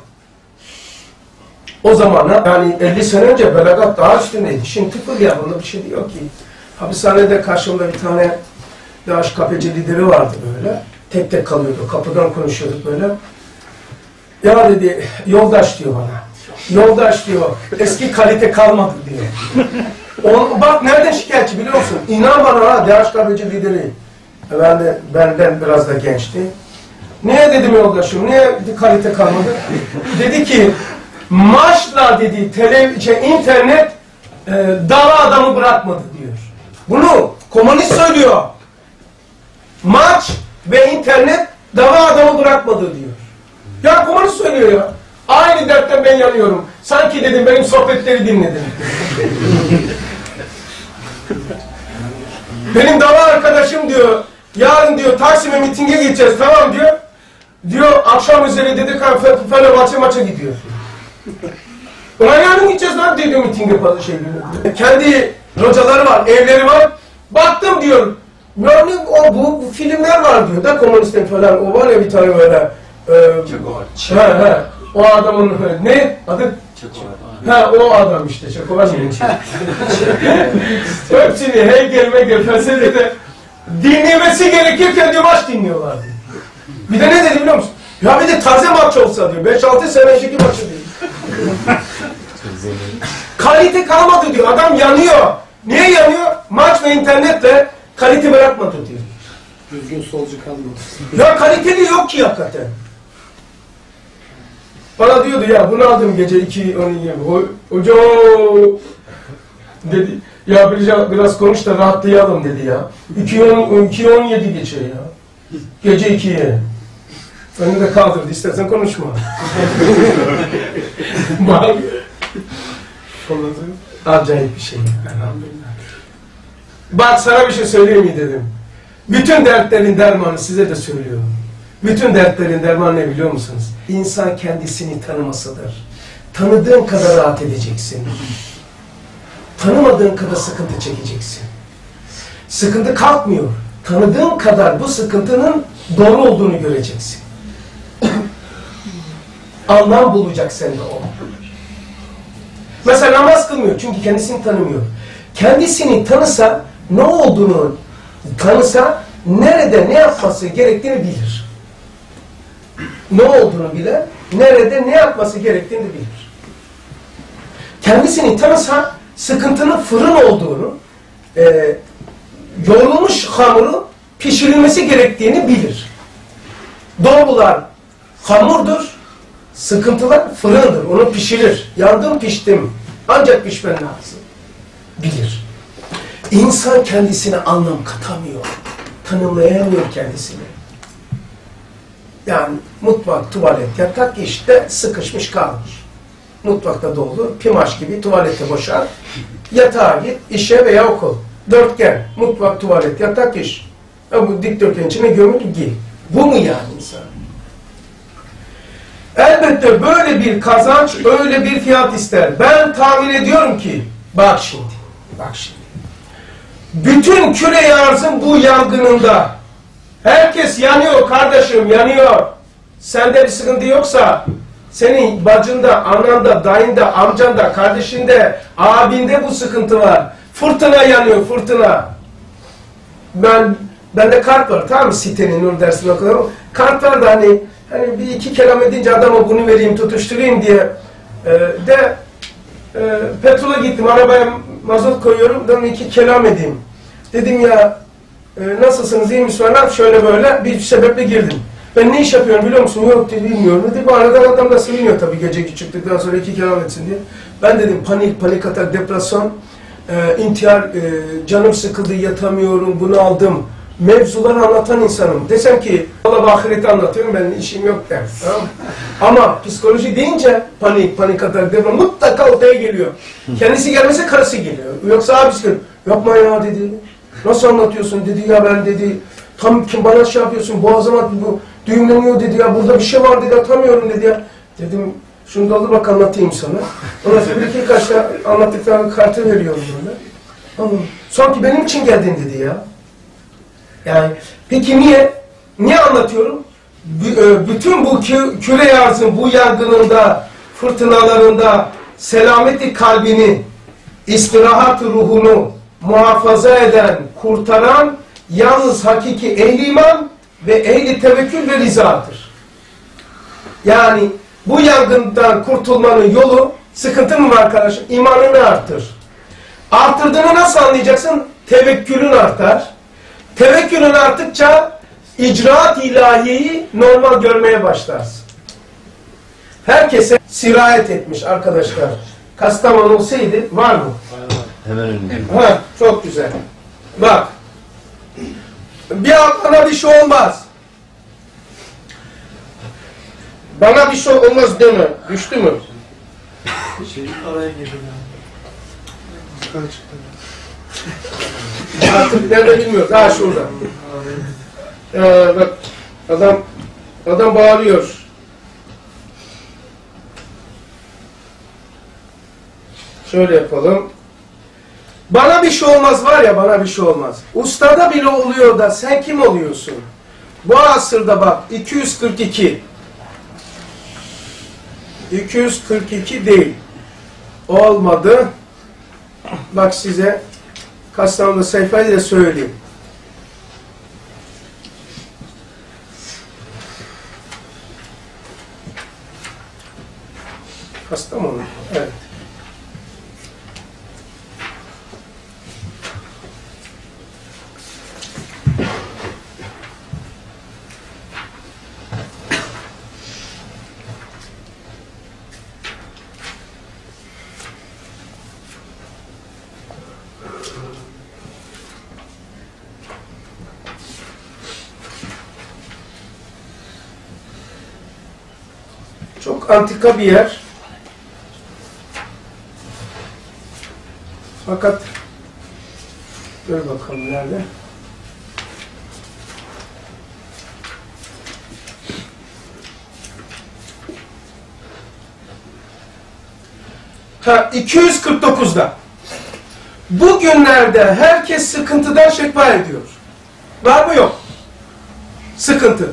O zaman yani 50 sene önce belagat daha üstündeydi. Şimdi tıfıl ya bunda bir şey diyor ki. Hapishanede karşımda bir tane DHKPC lideri vardı böyle. Tek tek kalıyordu. Kapıdan konuşuyorduk böyle. Ya dedi yoldaş diyor bana. Yoldaş diyor. Eski kalite kalmadı diyor. Bak nereden şikayetçi biliyor musun? İnan bana ha DHKPC lideri. Benden biraz da gençti. Niye dedim yoldaşım? Niye kalite kalmadı? Dedi ki maçla dedi internet dava adamı bırakmadı diyor. Bunu komünist söylüyor. Maç ve internet dava adamı bırakmadı diyor. Ya komünist söylüyor ya. Aynı dertten ben yanıyorum. Sanki dedim benim sohbetleri dinledin. Benim dava arkadaşım diyor. Yarın diyor Taksim'e mitinge gideceğiz tamam diyor. Diyor akşam üzeri dedi Fenerbahçe maça gidiyor. Ulan yarın gideceğiz lan diyor mitinge fazla şey diyor. Kendi locaları var, evleri var. Baktım diyor. Yani bu filmler var diyor da komünisten falan. O var ya bir tane böyle. O adamın ne adı? O adam işte. Çekovac mı? Hepsini Hegel, felsefede dinlemesi gerekirken diyor maç dinliyorlar diyor. Bir de ne dedi biliyor musun? Ya bir de taze maç olsa diyor. 5-6 sene önceki maçı diyor. Kalite kalmadı diyor. Adam yanıyor. Niye yanıyor? Maç ve internetle kalite bırakmadı diyor. Düzgün solcu kalmadı. Ya kaliteli yok ki hakikaten. Bana diyordu ya bunu aldım gece 2:10 hocam dedi. Ya biraz konuş da rahatlayalım dedi ya. 2:17 geçiyor ya. Gece 2'ye. Önünde kaldırdı. İstersen konuşma. Bak. Acayip bir şey. Elhamdülillah. Bak sana bir şey söyleyeyim mi dedim. Bütün dertlerin dermanı size de söylüyorum. Bütün dertlerin dermanı ne biliyor musunuz? İnsan kendisini tanımasıdır. Tanıdığın kadar rahat edeceksin. Tanımadığın kadar sıkıntı çekeceksin. Sıkıntı kalkmıyor. Tanıdığın kadar bu sıkıntının doğru olduğunu göreceksin. Anlam bulacak sende o. Mesela namaz kılmıyor çünkü kendisini tanımıyor. Kendisini tanısa, ne olduğunu tanısa, nerede ne yapması gerektiğini bilir. Ne olduğunu bilir, nerede ne yapması gerektiğini bilir. Kendisini tanısa, sıkıntının fırın olduğunu, yoğrulmuş hamuru pişirilmesi gerektiğini bilir. Dolgular hamurdur, sıkıntılar fırındır, onu pişirir. Yandım piştim, ancak pişmen lazım. Bilir. İnsan kendisine anlam katamıyor, tanımlayamıyor kendisini. Yani mutfak, tuvalet, yatak işte sıkışmış kalmış. Mutfakta dolu, pimaş gibi tuvalete boşalt, yatağa git, işe veya okul. Dörtgen, mutfak, tuvalet, yatak, iş. Bu dikdörtgen içine gömül, gir. Bu mu yani insan? Elbette böyle bir kazanç, öyle bir fiyat ister. Ben tahmin ediyorum ki, bak şimdi. Bütün küre-i arzın bu yangınında, herkes yanıyor kardeşim, yanıyor. Sende bir sıkıntı yoksa, senin bacında, ananda, dayında, amcanda, kardeşinde, abinde bu sıkıntı var. Fırtına yanıyor, fırtına. Bende kart var, tamam mı? Sitenin, Nur dersine okuyorum. Kart var da hani bir iki kelam edince adama bunu vereyim, tutuşturayım diye petrola gittim, arabaya mazot koyuyorum, dedim iki kelam edeyim. Dedim ya, nasılsınız, iyi misiniz falan, şöyle böyle bir sebeple girdim. Ben ne iş yapıyorum biliyor musun? Yok dedi, bilmiyorum dedi. Bu arada adam da seviniyor tabii gece çıktıktan sonra iki kelam etsin diye. Ben dedim panik atak, depresyon, intihar, canım sıkıldı, yatamıyorum, bunu aldım. Mevzuları anlatan insanım. Desem ki, Allah ahireti anlatıyorum, benim işim yok der. Tamam. Ama psikoloji deyince panik atak, depresyon mutlaka ortaya geliyor. Kendisi gelmese karısı geliyor. Yoksa abisi geliyor. Yapma ya dedi. Nasıl anlatıyorsun dedi ya, ben dedi. Tam kim bana şey yapıyorsun, boğazıma bu düğümleniyor dedi ya, burada bir şey var dedi, atamıyorum dedi ya. Dedim Şunu doldur bak anlatayım sana. Ondan sonra bir iki kaçta anlattıklarını kartı veriyorum böyle. Sanki benim için geldin dedi ya. Yani peki niye? Niye anlatıyorum? Bütün bu küre arzın bu yangınında, fırtınalarında selameti kalbini, istirahat ruhunu muhafaza eden, kurtaran yalnız hakiki ehli iman ve ehli tevekkül ve rizadır. Yani bu yangından kurtulmanın yolu, sıkıntı mı var arkadaşım? İmanını artır. Artırdığını nasıl anlayacaksın? Tevekkülün artar. Tevekkülün arttıkça icraat ilahiyi normal görmeye başlarsın. Herkese sirayet etmiş arkadaşlar. Kastamonu olsaydı var mı? Hemen önünde. Ha, çok güzel. Bak. Bana bir şey olmaz. Bana bir şey olmaz deme. Düştü mü? Araya girdim ya. Artık nerede bilmiyoruz. Ha şurada. Bak adam bağırıyor. Şöyle yapalım. Bana bir şey olmaz var ya, bana bir şey olmaz. Ustada bile oluyor da sen kim oluyorsun? Bu asırda bak 242. 242 değil. Olmadı. Bak size Kastamonu'da sayfayı da söyleyeyim. Kastamonu. Evet. Çok antika bir yer. Fakat dur bakalım nerede? Ha 249'da. Bugünlerde herkes sıkıntıdan şekva ediyor. Var mı yok? Sıkıntı.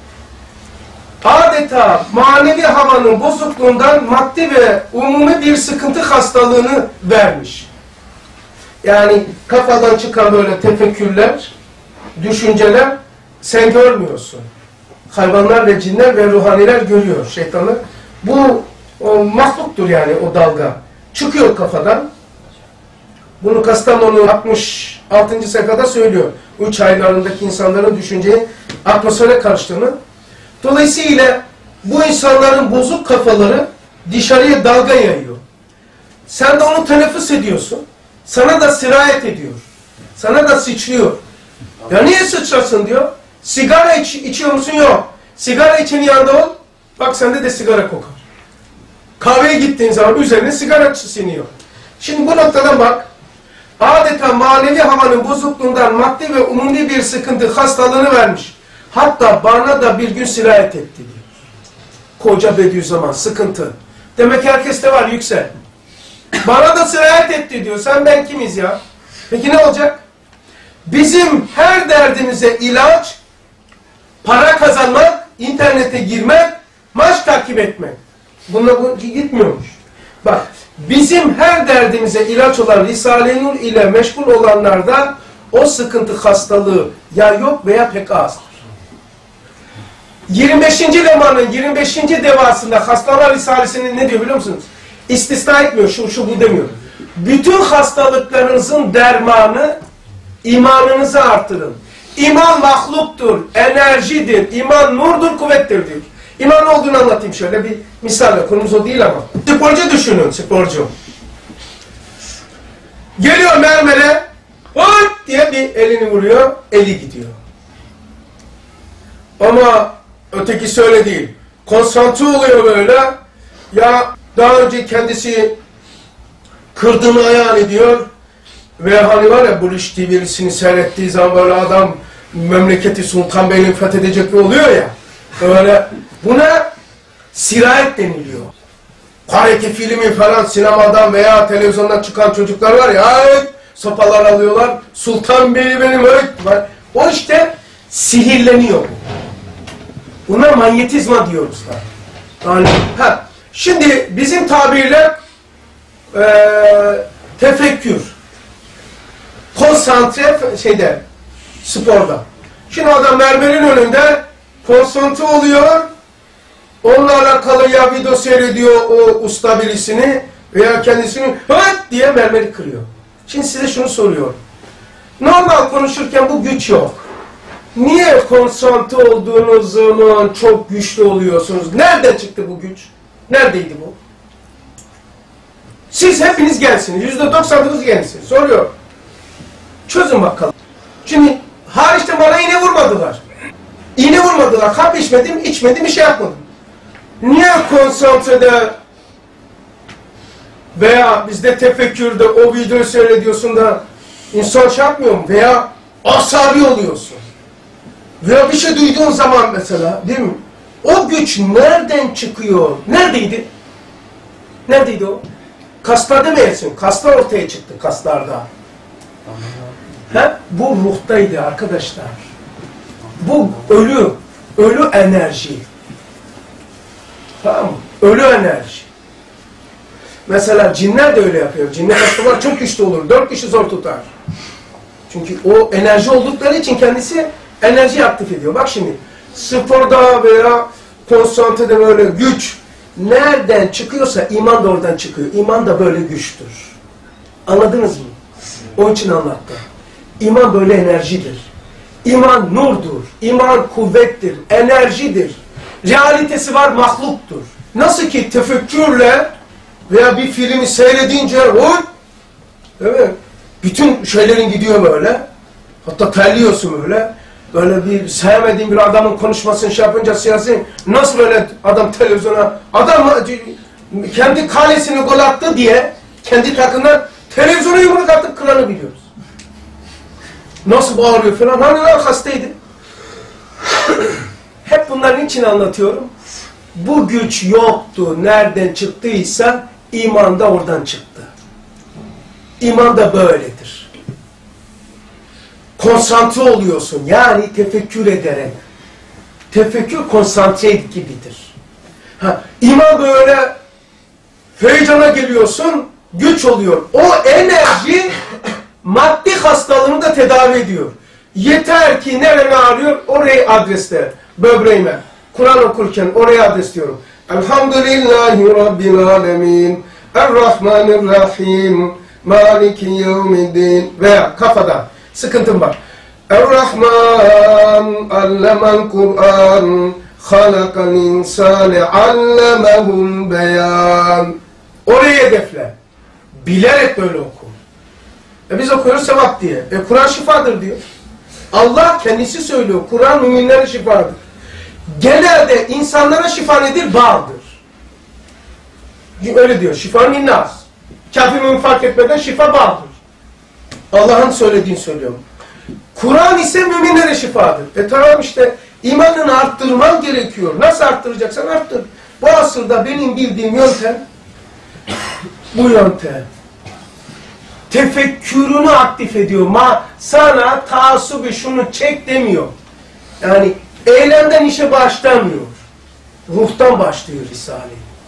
Adeta manevi havanın bozukluğundan maddi ve umumi bir sıkıntı hastalığını vermiş. Yani kafadan çıkan böyle tefekkürler, düşünceler sen görmüyorsun. Hayvanlar ve cinler ve ruhaniler görüyor, şeytanlar. Bu mahluktur yani o dalga. Çıkıyor kafadan. Bunu Kastamonu 66. sayfada söylüyor. 3 aylarındaki insanların düşünceyi atmosfere karıştığını. Dolayısıyla bu insanların bozuk kafaları dışarıya dalga yayıyor. Sen de onu teneffüs ediyorsun. Sana da sirayet ediyor. Sana da sıçrıyor. Ya niye sıçrasın diyor. Sigara içiyor musun? Yok. Sigara içenin yanında ol. Bak sende de sigara kokar. Kahveye gittiğin zaman üzerine sigara siniyor. Şimdi bu noktadan bak. Adeta manevi havanın bozukluğundan maddi ve umumi bir sıkıntı hastalığını vermiş. Hatta bana da bir gün sirayet etti diyor. Koca Bediüzzaman sıkıntı. Demek ki herkeste var yüksel. Bana da sirayet etti diyor. Sen ben kimiz ya? Peki ne olacak? Bizim her derdimize ilaç, para kazanmak, internete girmek, maç takip etmek. Bununla bu gitmiyormuş. Bak, bizim her derdimize ilaç olan Risale-i Nur ile meşgul olanlarda o sıkıntı hastalığı ya yok veya pek azdır. 25. lemanın 25. devasında Hastalar Risalesi'nin ne diyor biliyor musunuz? İstisna etmiyor, şu bu demiyor. Bütün hastalıklarınızın dermanı imanınızı artırın. İman mahluktur, enerjidir, iman nurdur, kuvvettir diyor. İman ne olduğunu anlatayım şöyle bir misalle, konumuz o değil ama. Sporcu düşünün, sporcu. Geliyor mermere, hop diye bir elini vuruyor, eli gidiyor. Ama ötekisi öyle değil. Konsantre oluyor böyle. Ya daha önce kendisi kırdığını hayal ediyor. Ve hani var ya Buluş TV'sini seyrettiği zaman böyle adam memleketi Sultanbeyli'ni fethedecek oluyor ya. Böyle buna sirayet deniliyor. Karate filmi falan sinemadan veya televizyondan çıkan çocuklar var ya, ay, sopalar alıyorlar, Sultan Bey benim, ay, o işte sihirleniyor. Buna manyetizma diyoruz da. Yani, şimdi bizim tabirle tefekkür, konsantre sporda. Şimdi adam mermerin önünde konsantre oluyor, onunla alakalı ya video seyrediyor o usta birisini veya kendisini diye mermeri kırıyor. Şimdi size şunu soruyorum. Normal konuşurken bu güç yok. Niye konsantre olduğunuz zaman çok güçlü oluyorsunuz? Nereden çıktı bu güç? Neredeydi bu? Siz hepiniz gelsiniz. %99 gelsiniz. Soruyor. Çözün bakalım. Şimdi hariçte bana iğne vurmadılar. İğne vurmadılar. Kap içmedim, bir şey yapmadım. Niye konsantrede veya bizde tefekkürde o videoyu seyrediyorsun da insan şey yapmıyor mu? Veya asabi oluyorsun. Veya bir şey duyduğun zaman mesela, değil mi? O güç nereden çıkıyor? Neredeydi? Neredeydi o? Kaslar demeyesin. Kaslar ortaya çıktı, kaslarda. Bu ruhtaydı arkadaşlar. Bu ölü enerji. Tamam mı? Ölü enerji. Mesela cinler de öyle yapıyor. Cinler hastalar çok güçlü olur. 4 kişi zor tutar. Çünkü o enerji oldukları için kendisi enerji aktif ediyor. Bak şimdi, sporda veya konsantrede böyle güç nereden çıkıyorsa iman da oradan çıkıyor. İman da böyle güçtür. Anladınız mı? Onun için anlattım. İman böyle enerjidir. İman nurdur. İman kuvvettir. Enerjidir. Realitesi var, mahluktur. Nasıl ki tefekkürle veya bir filmi seyredince evet, bütün şeylerin gidiyor böyle. Hatta terliyorsun böyle. Böyle bir sevmediğin bir adamın konuşmasını şey yapınca siyasi, nasıl böyle adam televizyona, adam kendi kalesini gol attı diye kendi takımdan televizyona yumruk atıp kıranı biliyoruz. Nasıl bağırıyor falan, hani hastaydı. Hep bunların için anlatıyorum. Bu güç yoktu, nereden çıktıysa iman da oradan çıktı. İman da böyledir. Konsantre oluyorsun, yani tefekkür ederek. Tefekkür konsantre gibidir. İman böyle heyecana geliyorsun, güç oluyor. O enerji maddi hastalığını da tedavi ediyor. Yeter ki nereme ağrıyor, orayı adresle, böbreğime. Kur'an okurken oraya adresliyorum. Elhamdülillahi Rabbil alemin, Errahmanirrahim, Maliki yevmiddin. Veya kafadan sıkıntım var. Errahman, Allemen Kur'an, Halakal insane, Allemehul beyan. Orayı hedefle. Bilerek böyle oku. Biz okuyoruz sevap diye. Kur'an şifadır diyor. Allah kendisi söylüyor. Kur'an müminlere şifadır. Genelde insanlara şifa nedir? Bağdır. Öyle diyor. Şifa minnas. Kafir mümin fark etmeden şifa bağdır. Allah'ın söylediğini söylüyorum. Kur'an ise müminlere şifadır. Tamam işte imanını arttırman gerekiyor. Nasıl arttıracaksan arttır. Bu asırda benim bildiğim yöntem bu yöntem. Tefekkürünü aktif ediyor. Sana taassubi şunu çek demiyor. Yani eylemden işe başlamıyor. Ruhtan başlıyor Risale.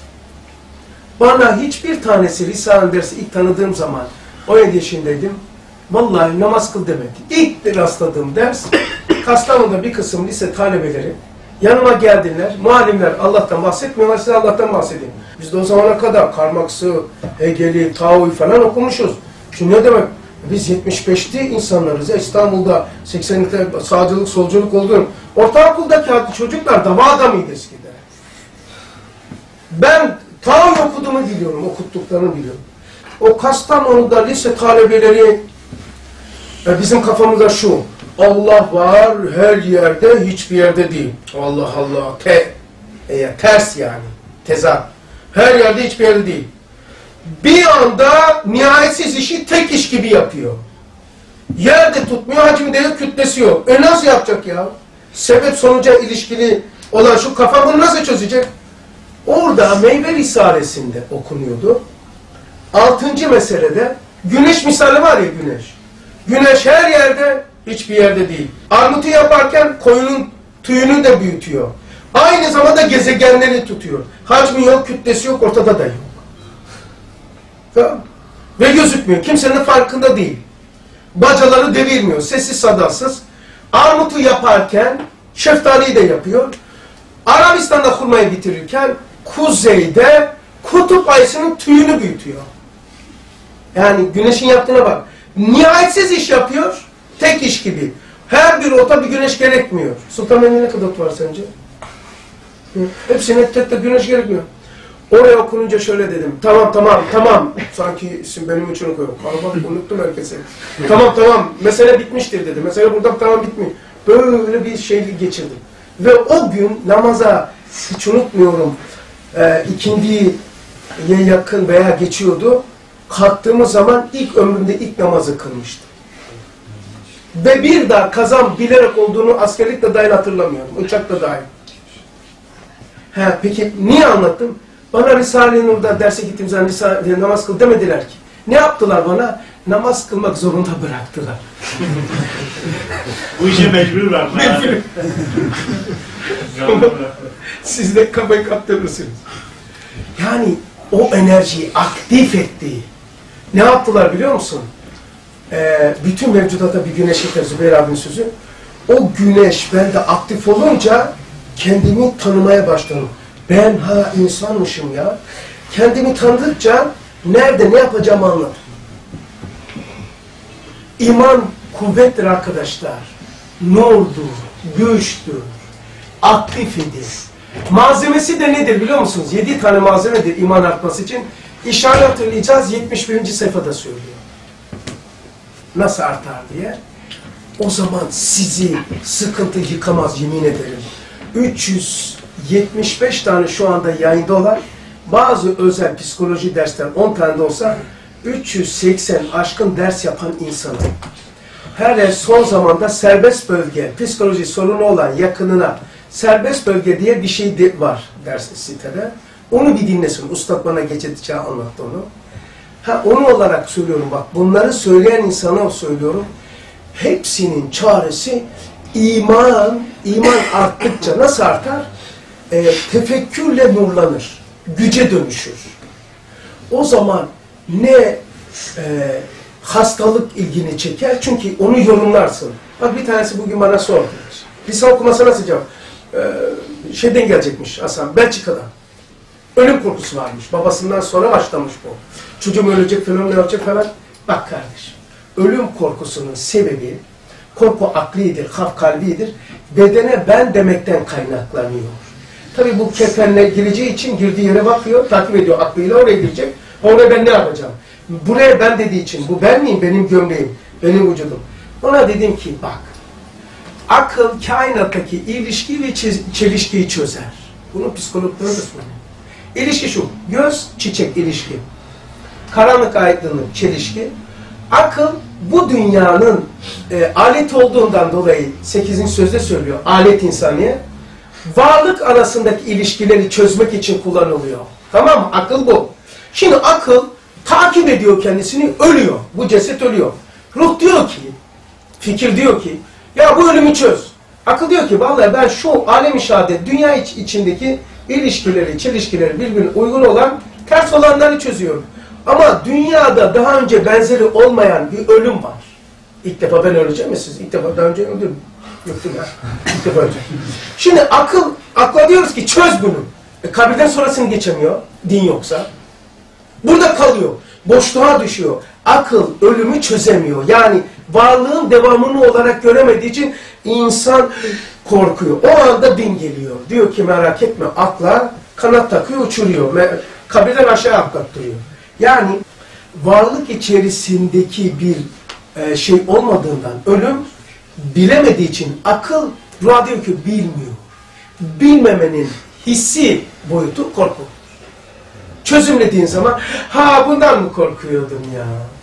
Bana hiçbir tanesi Risale dersi ilk tanıdığım zaman 17 yaşındaydım. Vallahi namaz kıl demedi. İlk rastladığım ders Kastamonu'da bir kısım lise talebeleri yanıma geldiler. Muallimler Allah'tan bahsetmiyorlar, size Allah'tan bahsedeyim. Biz de o zamana kadar Karl Marx'ı, Hegel'i, Tao'yu falan okumuşuz. Şu ne demek? Biz 75'li insanlarız ya, İstanbul'da 80'likte sağcılık, solculuk olduğunu. Ortaokuldaki çocuklar dava adamıydı eskiden. Ben Tao'yu okuduğumu biliyorum, okuttuklarını biliyorum. O Kastamonu'da lise talebeleri, bizim kafamızda şu, Allah var her yerde, hiçbir yerde değil. Allah Allah, ters yani, tezat. Her yerde, hiçbir yerde değil. Bir anda nihayetsiz işi tek iş gibi yapıyor. Yerde tutmuyor, hacmi de yok, kütlesi yok. Nasıl yapacak ya? Sebep sonuca ilişkili olan şu kafa bunu nasıl çözecek? Orada Meyve Risalesi'nde okunuyordu. 6. meselede güneş misali var ya, güneş. Güneş her yerde, hiçbir yerde değil. Armutu yaparken koyunun tüyünü de büyütüyor. Aynı zamanda gezegenleri tutuyor. Hacmi yok, kütlesi yok, ortada da yok. Tamam. Ve gözükmüyor. Kimsenin farkında değil. Bacaları devirmiyor. Sessiz sadasız. Armutu yaparken şeftaliyi de yapıyor. Arabistan'da hurmayı bitirirken kuzeyde kutup ayısının tüyünü büyütüyor. Yani güneşin yaptığına bak. Nihayetsiz iş yapıyor. Tek iş gibi. Her bir ota bir güneş gerekmiyor. Sultanbeyli'de ne kadar ot var sence? Hepsine tek güneş gerekmiyor. Oraya okununca şöyle dedim. Tamam. Sanki benim için okuyorum. Kalabalık unuttum herkese. Tamam. Mesele bitmiştir dedi. Mesele burada tamam bitmiyor. Böyle bir şey geçirdim. Ve o gün namaza hiç unutmuyorum. İkindiye yakın veya geçiyordu. Kalktığımız zaman ömrümde ilk namazı kılmıştım. Ve bir daha kazan bilerek olduğunu askerlikle dahil hatırlamıyorum. Uçakta dahil. Peki niye anlattım? Bana Risale-i Nur'da derse gittiğim zaman namaz kıl demediler ki. Ne yaptılar bana? Namaz kılmak zorunda bıraktılar. Bu işe mecburlar mı? Siz de kafayı kaptırırsınız. Yani o enerjiyi aktif etti. Ne yaptılar biliyor musun? Bütün mevcudata bir güneş yeter, Zübeyir abinin sözü. O güneş bende aktif olunca kendimi tanımaya başladım. Ben insanmışım ya. Kendimi tanıdıkça nerede ne yapacağımı anladım. İman kuvvettir arkadaşlar. Nurdur, güçtür, aktifidir. Malzemesi de nedir biliyor musunuz? 7 tane malzemedir iman artması için. İşaret-ül İcaz 71. sayfada söylüyor. Nasıl artar diye. O zaman sizi sıkıntı yıkamaz, yemin ederim. 375 tane şu anda yayında olan, bazı özel psikoloji dersler 10 tane de olsa 380 aşkın ders yapan insanı. Her son zamanda serbest bölge, psikoloji sorunu olan yakınına serbest bölge diye bir şey var ders sitede. Onu bir dinlesin. Ustad bana geçedikçe anlattı onu. Onu olarak söylüyorum bak. Bunları söyleyen insana söylüyorum. Hepsinin çaresi iman arttıkça nasıl artar? Tefekkürle nurlanır. Güce dönüşür. O zaman ne hastalık ilgini çeker. Çünkü onu yorumlarsın. Bak bir tanesi bugün bana sordu. Lisan okuması nasıl cevap? Şeyden gelecekmiş Hasan, Belçika'dan. Ölüm korkusu varmış. Babasından sonra başlamış bu. Çocuğum ölecek falan, ne olacak falan. Bak kardeşim, ölüm korkusunun sebebi, korku aklidir, haf kalbidir. Bedene ben demekten kaynaklanıyor. Tabi bu kefenle gireceği için girdiği yere bakıyor, takip ediyor aklıyla, oraya girecek. Oraya ben ne yapacağım? Buraya ben dediği için, bu ben miyim? Benim gömleğim, benim vücudum. Ona dedim ki bak, akıl kainattaki ilişki ve çelişkiyi çözer. Bunu psikologlara da söylüyor. İlişki şu, göz, çiçek ilişki. Karanlık aydınlık çelişki. Akıl bu dünyanın alet olduğundan dolayı 8. sözde söylüyor, alet insaniye. Varlık arasındaki ilişkileri çözmek için kullanılıyor. Tamam mı? Akıl bu. Şimdi akıl takip ediyor kendisini, ölüyor. Bu ceset ölüyor. Ruh diyor ki, fikir diyor ki, ya bu ölümü çöz. Akıl diyor ki, vallahi ben şu alem-i şehadet, dünya içindeki ilişkileri, çelişkileri birbirine uygun olan, ters olanları çözüyorum. Ama dünyada daha önce benzeri olmayan bir ölüm var. İlk defa ben öleceğim ya, siz ilk defa daha önce öldüm. Yoktum ya. İlk defa öleceğim. Şimdi akla diyoruz ki çöz bunu. Kabirden sonrasını geçemiyor, din yoksa. Burada kalıyor. Boşluğa düşüyor. Akıl ölümü çözemiyor. Yani varlığın devamını olarak göremediği için insan korkuyor. O anda din geliyor. Diyor ki merak etme, akla kanat takıyor, uçuruyor. Kabirden aşağı atlattırıyor. Yani varlık içerisindeki bir şey olmadığından ölüm bilemediği için akıl ruha diyor ki bilmiyor. Bilmemenin hissi boyutu korku. Çözümlediğin zaman bundan mı korkuyordun ya?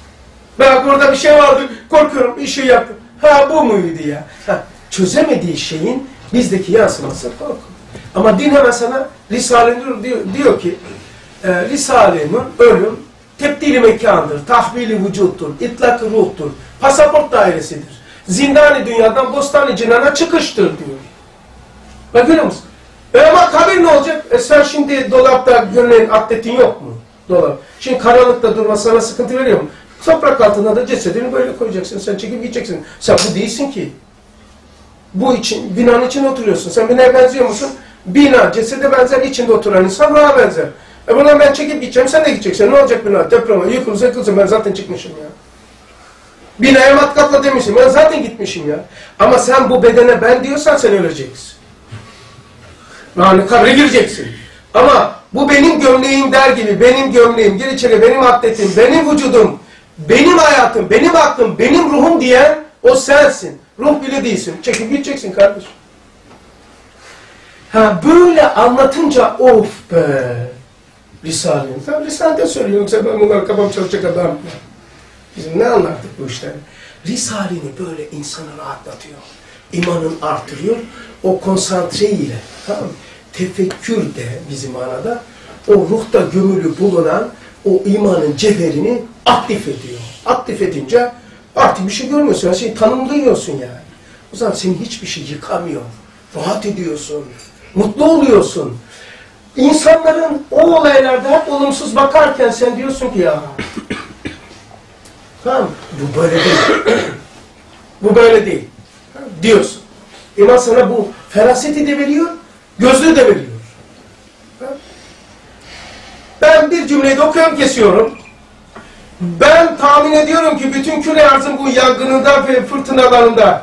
Bak orada bir şey vardı, korkuyorum, işi yaptım. Bu muydu ya? Çözemediği şeyin bizdeki yansıması korku. Ama din hemen sana Risale-i Nur diyor ki Risale-i Nur ölüm tebdili mekandır, tahvili vücuttur, itlak-ı ruhtur, pasaport dairesidir. Zindani dünyadan bostani cinana çıkıştır diyor. Bak görüyor musun? Ama kabir ne olacak? Sen şimdi dolapta gömleğin atletin yok mu? Dolap. Şimdi karanlıkta durma sana sıkıntı veriyor mu? Toprak altına da cesedini böyle koyacaksın. Sen çekip gideceksin. Sen bu değilsin ki. Bu için, binanın içine oturuyorsun. Sen binaya benziyor musun? Bina, cesede benzer, içinde oturan insan ruha benzer. Buradan ben çekip gideceğim, sen de gideceksin. Ne olacak bina? Deprem, yıkılsa ben zaten çıkmışım ya. Binaya matkapla demişim, ben zaten gitmişim ya. Ama sen bu bedene ben diyorsan sen öleceksin. Yani kabre gireceksin. Ama bu benim gömleğim der gibi, benim gömleğim, gir içeri, benim atletim, benim vücudum, benim hayatım, benim aklım, benim ruhum diyen o sensin. Ruh bile değilsin. Çekip gideceksin kardeşim. Ha böyle anlatınca of be. Risale'nin. Tabi Risale'de söylüyor. Yoksa ben bunlar kafam çalışacak adam. Bizim ne anlattık bu işleri? Risale'ni böyle insanı rahatlatıyor. İmanını artırıyor. O konsantre ile. Tamam mı? Tefekkür de bizim manada o ruhta gömülü bulunan o imanın cevherini aktif ediyor. Aktif edince artık bir şey görmüyorsun. Her şeyi tanımlıyorsun yani. O zaman seni hiçbir şey yıkamıyor. Rahat ediyorsun. Mutlu oluyorsun. İnsanların o olaylarda hep olumsuz bakarken sen diyorsun ki ya tamam bu böyle değil. Bu böyle değil. Diyorsun. İman sana bu feraseti de veriyor, gözlüğü de veriyor. Ben bir cümleyi de okuyorum, kesiyorum. Ben tahmin ediyorum ki bütün küre arzın bu yangınında ve fırtınalarında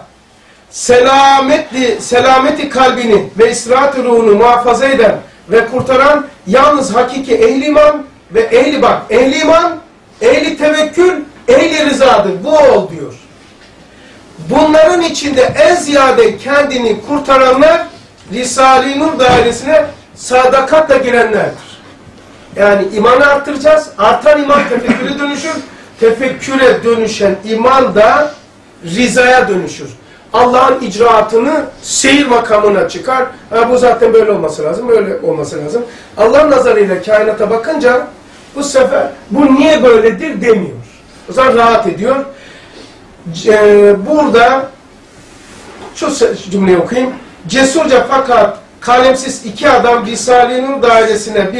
selameti kalbini ve istirahat-ı ruhunu muhafaza eden ve kurtaran yalnız hakiki ehli iman ve ehli iman, ehli tevekkül, ehli rızadır. Bu ol diyor. Bunların içinde en ziyade kendini kurtaranlar Risale-i Nur dairesine sadakatla girenlerdir. Yani imanı arttıracağız. Artan iman tefekküre dönüşür. Tefekküre dönüşen iman da rizaya dönüşür. Allah'ın icraatını seyir makamına çıkar. Ha, bu zaten böyle olması lazım, böyle olması lazım. Allah'ın nazarıyla kainata bakınca bu sefer bu niye böyledir demiyor. O zaman rahat ediyor. Burada şu cümleyi okuyayım. Cesurca fakat kalemsiz iki adam Risale-i Nur dairesine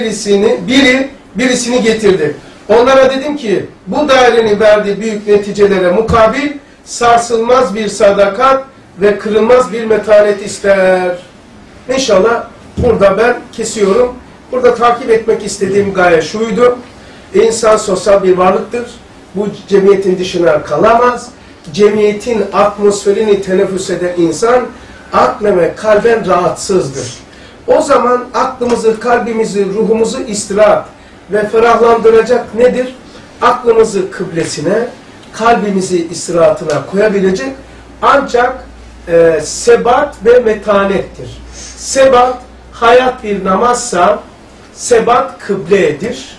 birisini getirdi. Onlara dedim ki bu dairenin verdiği büyük neticelere mukabil sarsılmaz bir sadakat ve kırılmaz bir metanet ister. İnşallah burada ben kesiyorum. Burada takip etmek istediğim gaye şuydu. İnsan sosyal bir varlıktır. Bu cemiyetin dışına kalamaz. Cemiyetin atmosferini teneffüs eden insan aklen ve kalben rahatsızdır. O zaman aklımızı, kalbimizi, ruhumuzu istirahat ve ferahlandıracak nedir? Aklımızı kıblesine, kalbimizi istirahatına koyabilecek ancak sebat ve metanettir. Sebat, hayat bir namazsa sebat kıbledir.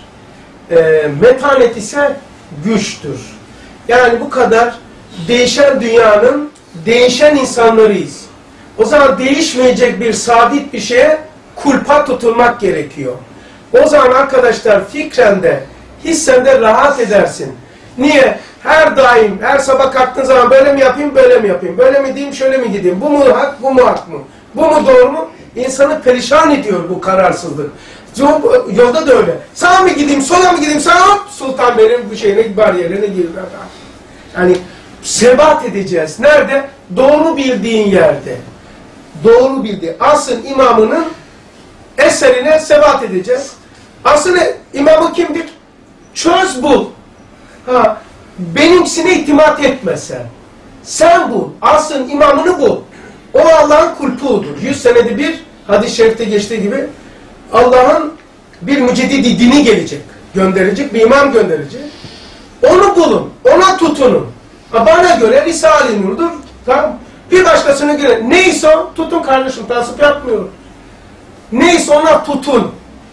Metanet ise güçtür. Yani bu kadar değişen dünyanın değişen insanlarıyız. O zaman değişmeyecek bir sabit bir şeye kulpa tutulmak gerekiyor. O zaman arkadaşlar fikrende, hissende rahat edersin. Niye? Her daim, her sabah kalktığın zaman böyle mi yapayım, böyle mi yapayım? Böyle mi diyeyim, şöyle mi gideyim? Bu mu hak, bu mu hak mı? Bu mu doğru mu? İnsanı perişan ediyor bu kararsızlık. Yolda da öyle. Sağa mı gideyim, sola mı gideyim? Sağa hop, Sultan benim bu şeyine, bariyerine girdi. Yani sebat edeceğiz. Nerede? Doğru bildiğin yerde. Doğru bildiğin. Asıl imamının eserine sebat edeceğiz. Asıl imamı kimdir? Çöz bul. Ha, benimkisine itimat etme sen. Sen bul. Asıl imamını bul. O Allah'ın kulpuğudur. 100 senede bir hadis-i şerifte geçtiği gibi Allah'ın bir müceddidi dini gelecek. Gönderecek. Bir imam gönderecek. Onu bulun. Ona tutunun. Ha, bana göre Risale-i Nur'dur. Tamam. Bir başkasına göre neyse o tutun kardeşim. Tasvip yapmıyorum. Neyse ona tutun.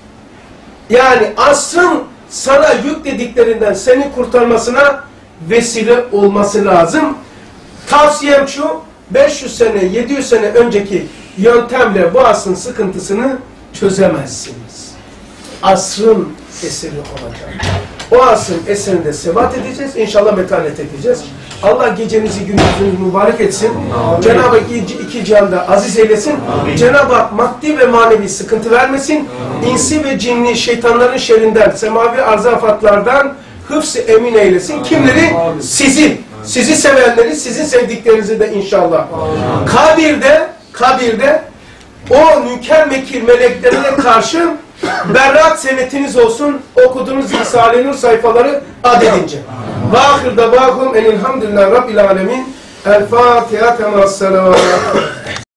Yani asrın sana yüklediklerinden seni kurtarmasına vesile olması lazım. Tavsiyem şu, 500 sene, 700 sene önceki yöntemle bu asrın sıkıntısını çözemezsiniz. Asrın eseri olacak. O asrın eserinde sebat edeceğiz. İnşallah metanet edeceğiz. Allah gecenizi gündüzünüzü mübarek etsin. Cenab-ı Hak iki cihanda aziz eylesin. Cenab-ı Hak maddi ve manevi sıkıntı vermesin. İnsi ve cinni şeytanların şerrinden, semavi arzafatlardan hıfz-ı emin eylesin. Kimleri? Sizi. Sizi sevenleri, sizin sevdiklerinizi de inşallah. Kabirde o münker mekir meleklerine karşı berrak senetiniz olsun. Okuduğunuz Risale-i Nur sayfaları adedince. Ve ahir davâhum enilhamdülillâhi rabbil âlemin. El Fatiha temas